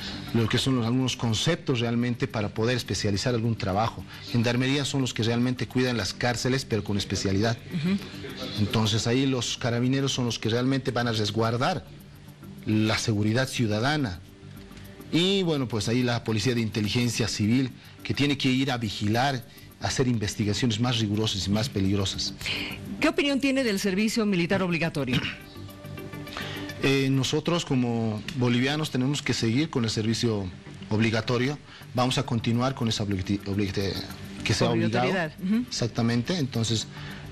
algunos conceptos realmente para poder especializar algún trabajo. Gendarmería son los que realmente cuidan las cárceles, pero con especialidad. Entonces ahí los carabineros son los que realmente van a resguardar la seguridad ciudadana. Y bueno, pues ahí la Policía de Inteligencia Civil, que tiene que ir a vigilar, a hacer investigaciones más rigurosas y más peligrosas. ¿Qué opinión tiene del servicio militar obligatorio? Nosotros como bolivianos tenemos que seguir con el servicio obligatorio. Vamos a continuar con esa que sea obligado. Exactamente. Entonces,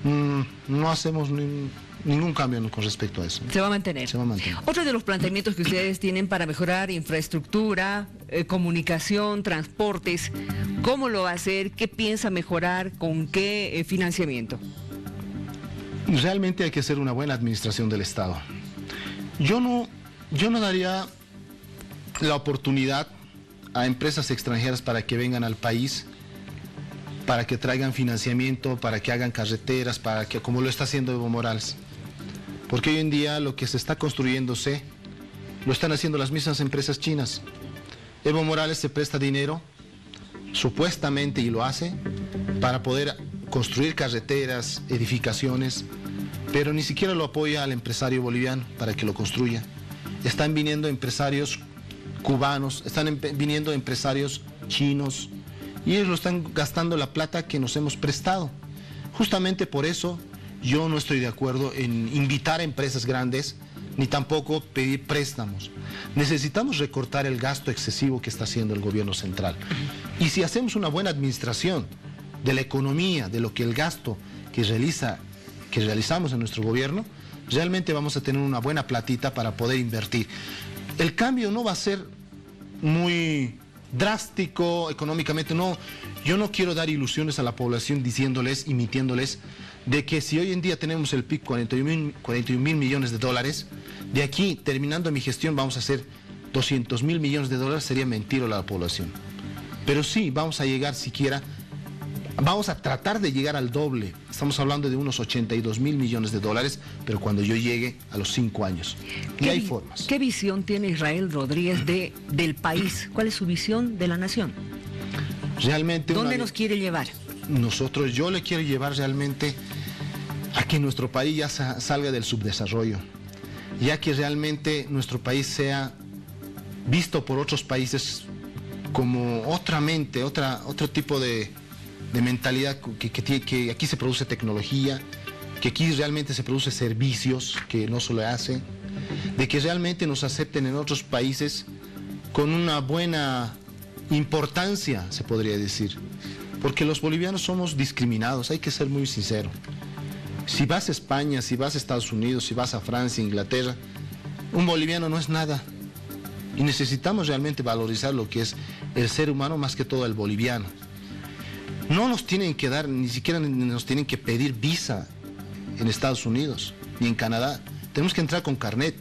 no hacemos ningún cambio con respecto a eso. Se va a mantener. Se va a mantener. Otro de los planteamientos que ustedes tienen para mejorar infraestructura, comunicación, transportes, ¿cómo lo va a hacer? ¿Qué piensa mejorar? ¿Con qué financiamiento? Realmente hay que hacer una buena administración del Estado. Yo no daría la oportunidad a empresas extranjeras para que vengan al país, para que traigan financiamiento, para que hagan carreteras, para que, como lo está haciendo Evo Morales. Porque hoy en día lo que se está construyéndose lo están haciendo las mismas empresas chinas. Evo Morales se presta dinero, supuestamente, y lo hace, para poder construir carreteras, edificaciones, pero ni siquiera lo apoya al empresario boliviano para que lo construya. Están viniendo empresarios cubanos, están viniendo empresarios chinos, y ellos lo están gastando la plata que nos hemos prestado. Justamente por eso yo no estoy de acuerdo en invitar a empresas grandes, ni tampoco pedir préstamos. Necesitamos recortar el gasto excesivo que está haciendo el gobierno central. Y si hacemos una buena administración de la economía, de lo que el gasto que realizamos en nuestro gobierno, realmente vamos a tener una buena platita para poder invertir. El cambio no va a ser muy drástico económicamente, no. Yo no quiero dar ilusiones a la población diciéndoles y mintiéndoles de que si hoy en día tenemos el PIB 41 mil millones de dólares, de aquí, terminando mi gestión, vamos a hacer 200 mil millones de dólares, sería mentir a la población. Pero sí, vamos a llegar siquiera, vamos a tratar de llegar al doble. Estamos hablando de unos 82 mil millones de dólares, pero cuando yo llegue a los 5 años. Y hay formas. ¿Qué visión tiene Israel Rodríguez del país? ¿Cuál es su visión de la nación? Realmente. ¿Dónde nos quiere llevar? Yo le quiero llevar realmente a que nuestro país ya salga del subdesarrollo, ya que realmente nuestro país sea visto por otros países como otra mente, otro tipo de mentalidad, que aquí se produce tecnología, que aquí realmente se produce servicios que no se le hace, de que realmente nos acepten en otros países con una buena importancia, se podría decir, porque los bolivianos somos discriminados, hay que ser muy sincero. Si vas a España, si vas a Estados Unidos, si vas a Francia, Inglaterra, un boliviano no es nada. Y necesitamos realmente valorizar lo que es el ser humano, más que todo el boliviano. No nos tienen que dar, ni siquiera nos tienen que pedir visa en Estados Unidos, ni en Canadá. Tenemos que entrar con carnet.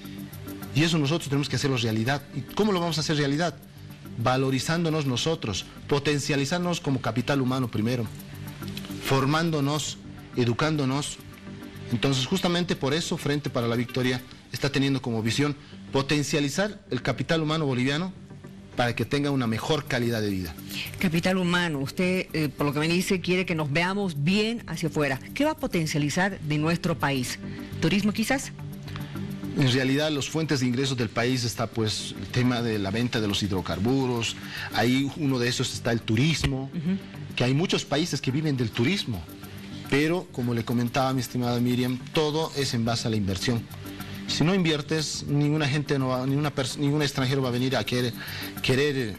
Y eso nosotros tenemos que hacerlo realidad. ¿Y cómo lo vamos a hacer realidad? Valorizándonos nosotros, potencializándonos como capital humano primero, formándonos, educándonos. Entonces, justamente por eso, Frente para la Victoria está teniendo como visión potencializar el capital humano boliviano para que tenga una mejor calidad de vida. Capital humano, usted, por lo que me dice, quiere que nos veamos bien hacia afuera. ¿Qué va a potencializar de nuestro país? ¿Turismo quizás? En realidad, las fuentes de ingresos del país está pues el tema de la venta de los hidrocarburos, ahí uno de esos está el turismo, que hay muchos países que viven del turismo, pero como le comentaba mi estimada Miriam, todo es en base a la inversión. Si no inviertes, ninguna gente no va, ningún extranjero va a venir a querer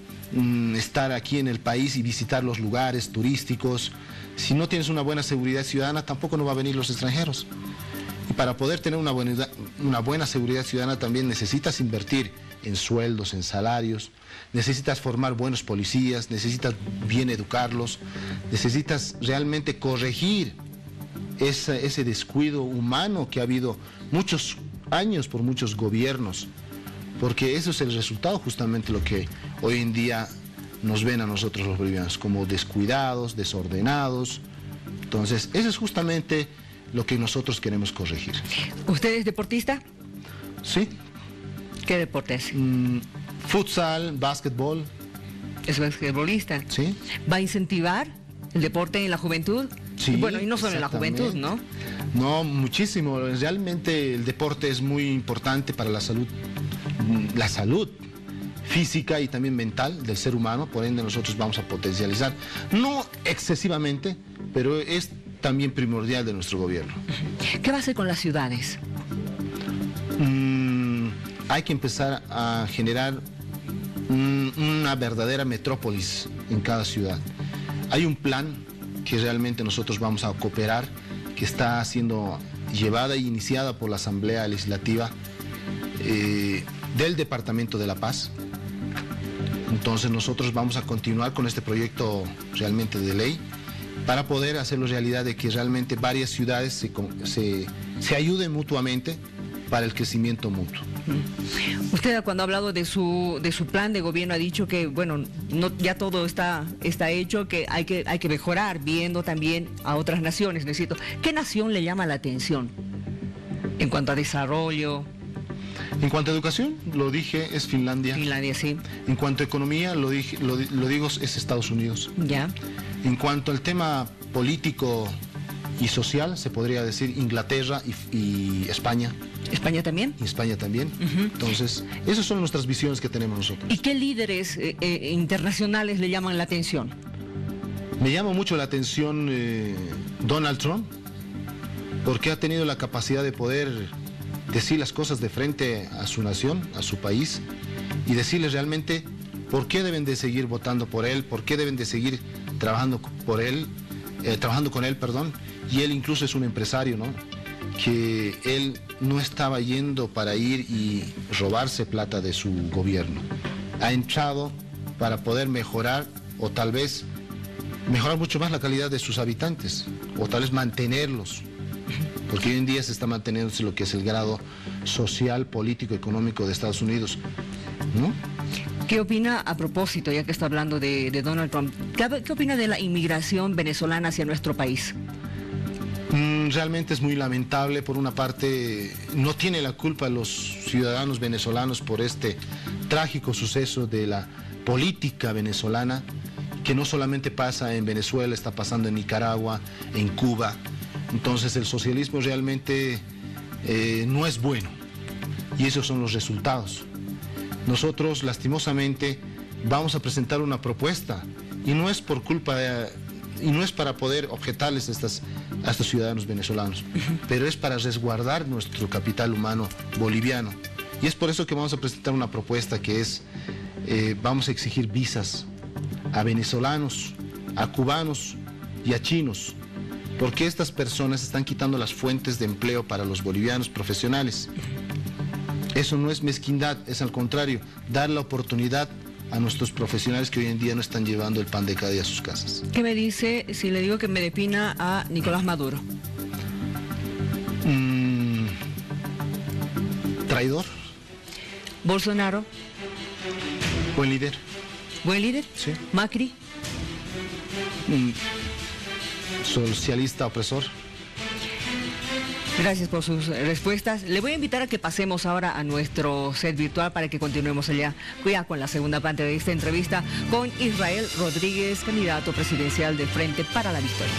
estar aquí en el país y visitar los lugares turísticos. Si no tienes una buena seguridad ciudadana, tampoco no va a venir los extranjeros. Y para poder tener una buena seguridad ciudadana también necesitas invertir en sueldos, en salarios, necesitas formar buenos policías, necesitas bien educarlos, necesitas realmente corregir ese descuido humano que ha habido muchos años por muchos gobiernos, porque eso es el resultado, justamente lo que hoy en día nos ven a nosotros los bolivianos como descuidados, desordenados. Entonces, eso es justamente lo que nosotros queremos corregir. ¿Usted es deportista? Sí. ¿Qué deporte hace? Futsal, básquetbol. ¿Es basquetbolista? Sí. ¿Va a incentivar el deporte en la juventud? Sí, bueno, y no solo en la juventud, ¿no? No, muchísimo. Realmente el deporte es muy importante para la salud física y también mental del ser humano, por ende nosotros vamos a potencializar, no excesivamente, pero es también primordial de nuestro gobierno. ¿Qué va a hacer con las ciudades? Hay que empezar a generar una verdadera metrópolis en cada ciudad. Hay un plan que realmente nosotros vamos a cooperar, que está siendo llevada e iniciada por la Asamblea Legislativa del Departamento de La Paz. Entonces nosotros vamos a continuar con este proyecto realmente de ley para poder hacerlo realidad, de que realmente varias ciudades se ayuden mutuamente para el crecimiento mutuo. Usted, cuando ha hablado de su plan de gobierno, ha dicho que, bueno, ya todo está hecho, que hay que mejorar, viendo también a otras naciones. Necesito, ¿qué nación le llama la atención en cuanto a desarrollo? En cuanto a educación, lo dije, es Finlandia. Finlandia, sí. En cuanto a economía, lo digo, es Estados Unidos. Ya. En cuanto al tema político y social, se podría decir Inglaterra y España. ¿España también? Y España también. Entonces, esas son nuestras visiones que tenemos nosotros. ¿Y qué líderes internacionales le llaman la atención? Me llama mucho la atención Donald Trump, porque ha tenido la capacidad de poder decir las cosas de frente a su nación, a su país, y decirles realmente por qué deben de seguir votando por él, por qué deben de seguir trabajando con él, y él incluso es un empresario, ¿no? Que él no estaba yendo para ir y robarse plata de su gobierno. Ha entrado para poder mejorar, o tal vez mejorar mucho más la calidad de sus habitantes, o tal vez mantenerlos, porque hoy en día se está manteniendo lo que es el grado social, político, económico de Estados Unidos, ¿no? ¿Qué opina, a propósito, ya que está hablando de Donald Trump, qué opina de la inmigración venezolana hacia nuestro país? Realmente es muy lamentable. Por una parte, no tiene la culpa los ciudadanos venezolanos por este trágico suceso de la política venezolana, que no solamente pasa en Venezuela, está pasando en Nicaragua, en Cuba. Entonces el socialismo realmente no es bueno, y esos son los resultados. Nosotros, lastimosamente, vamos a presentar una propuesta, y no es por culpa y no es para poder objetarles a estos ciudadanos venezolanos, pero es para resguardar nuestro capital humano boliviano. Y es por eso que vamos a presentar una propuesta que es, vamos a exigir visas a venezolanos, a cubanos y a chinos, porque estas personas están quitando las fuentes de empleo para los bolivianos profesionales. Eso no es mezquindad, es al contrario, dar la oportunidad a nuestros profesionales que hoy en día no están llevando el pan de cada día a sus casas. ¿Qué me dice si le digo que me defina a Nicolás Maduro? Traidor. Bolsonaro. Buen líder. ¿Buen líder? Sí. Macri. Socialista opresor. Gracias por sus respuestas. Le voy a invitar a que pasemos ahora a nuestro set virtual para que continuemos allá con la segunda parte de esta entrevista con Israel Rodríguez, candidato presidencial del Frente para la Victoria.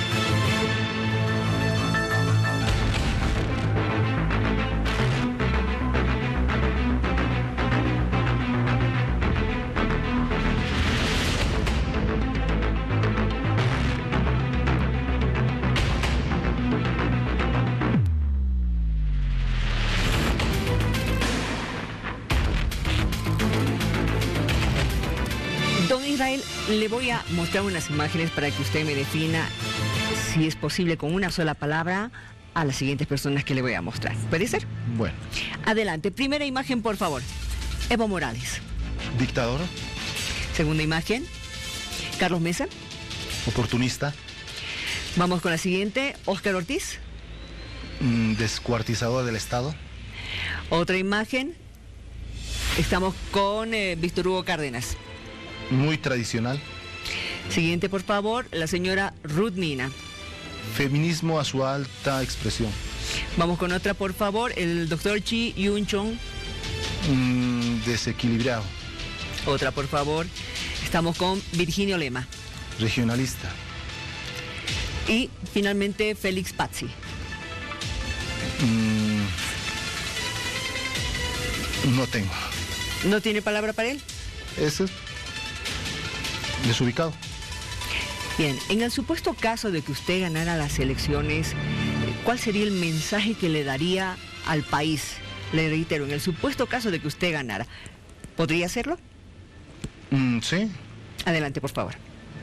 Le voy a mostrar unas imágenes para que usted me defina, si es posible, con una sola palabra a las siguientes personas que le voy a mostrar. ¿Puede ser? Bueno. Adelante. Primera imagen, por favor. Evo Morales. Dictador. Segunda imagen. Carlos Mesa. Oportunista. Vamos con la siguiente. Óscar Ortiz. Descuartizador del Estado. Otra imagen. Estamos con Víctor Hugo Cárdenas. Muy tradicional. Siguiente, por favor, la señora Ruth Mina. Feminismo a su alta expresión. Vamos con otra, por favor, el doctor Chi Yun Chong. Desequilibrado. Otra, por favor. Estamos con Virginio Lema. Regionalista. Y finalmente Félix Pazzi. No tengo. ¿No tiene palabra para él? Ese es desubicado. Bien, en el supuesto caso de que usted ganara las elecciones, ¿cuál sería el mensaje que le daría al país? Le reitero, en el supuesto caso de que usted ganara, ¿podría hacerlo? Sí. Adelante, por favor.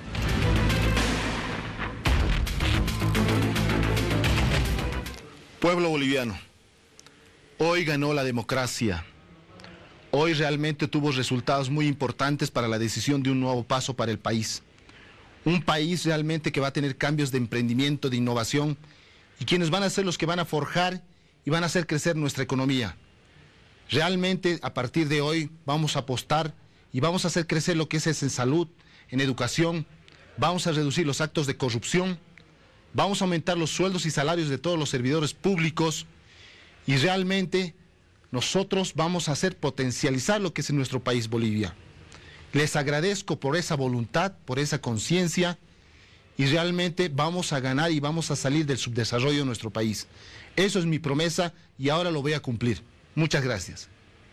Pueblo boliviano, hoy ganó la democracia. Hoy realmente tuvo resultados muy importantes para la decisión de un nuevo paso para el país. Un país realmente que va a tener cambios de emprendimiento, de innovación, y quienes van a ser los que van a forjar y van a hacer crecer nuestra economía. Realmente, a partir de hoy, vamos a apostar y vamos a hacer crecer lo que es en salud, en educación, vamos a reducir los actos de corrupción, vamos a aumentar los sueldos y salarios de todos los servidores públicos, y realmente nosotros vamos a hacer potencializar lo que es en nuestro país, Bolivia. Les agradezco por esa voluntad, por esa conciencia, y realmente vamos a ganar y vamos a salir del subdesarrollo de nuestro país. Eso es mi promesa y ahora lo voy a cumplir. Muchas gracias.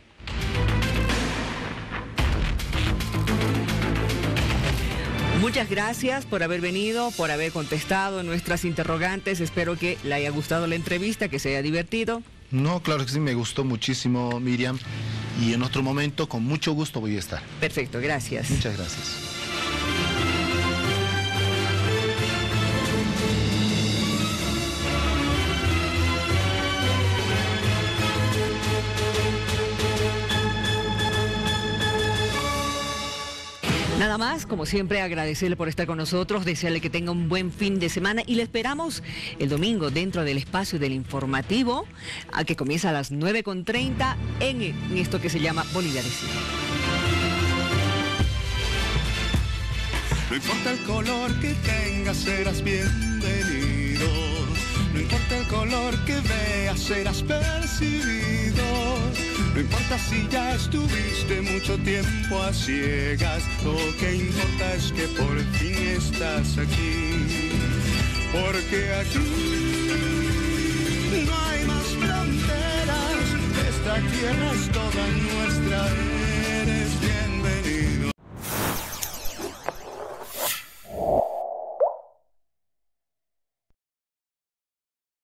Muchas gracias por haber venido, por haber contestado nuestras interrogantes. Espero que le haya gustado la entrevista, que se haya divertido. No, claro que sí, me gustó muchísimo, Miriam. Y en otro momento, con mucho gusto, voy a estar. Perfecto, gracias. Muchas gracias. Nada más, como siempre, agradecerle por estar con nosotros, desearle que tenga un buen fin de semana y le esperamos el domingo dentro del espacio del informativo, a que comienza a las 9:30 en esto que se llama Bolivia Decide. No importa el color que tengas, serás bienvenido. No importa el color que veas, serás percibido. No importa si ya estuviste mucho tiempo a ciegas, lo que importa es que por fin estás aquí. Porque aquí no hay más fronteras, esta tierra es toda nuestra, eres bienvenido.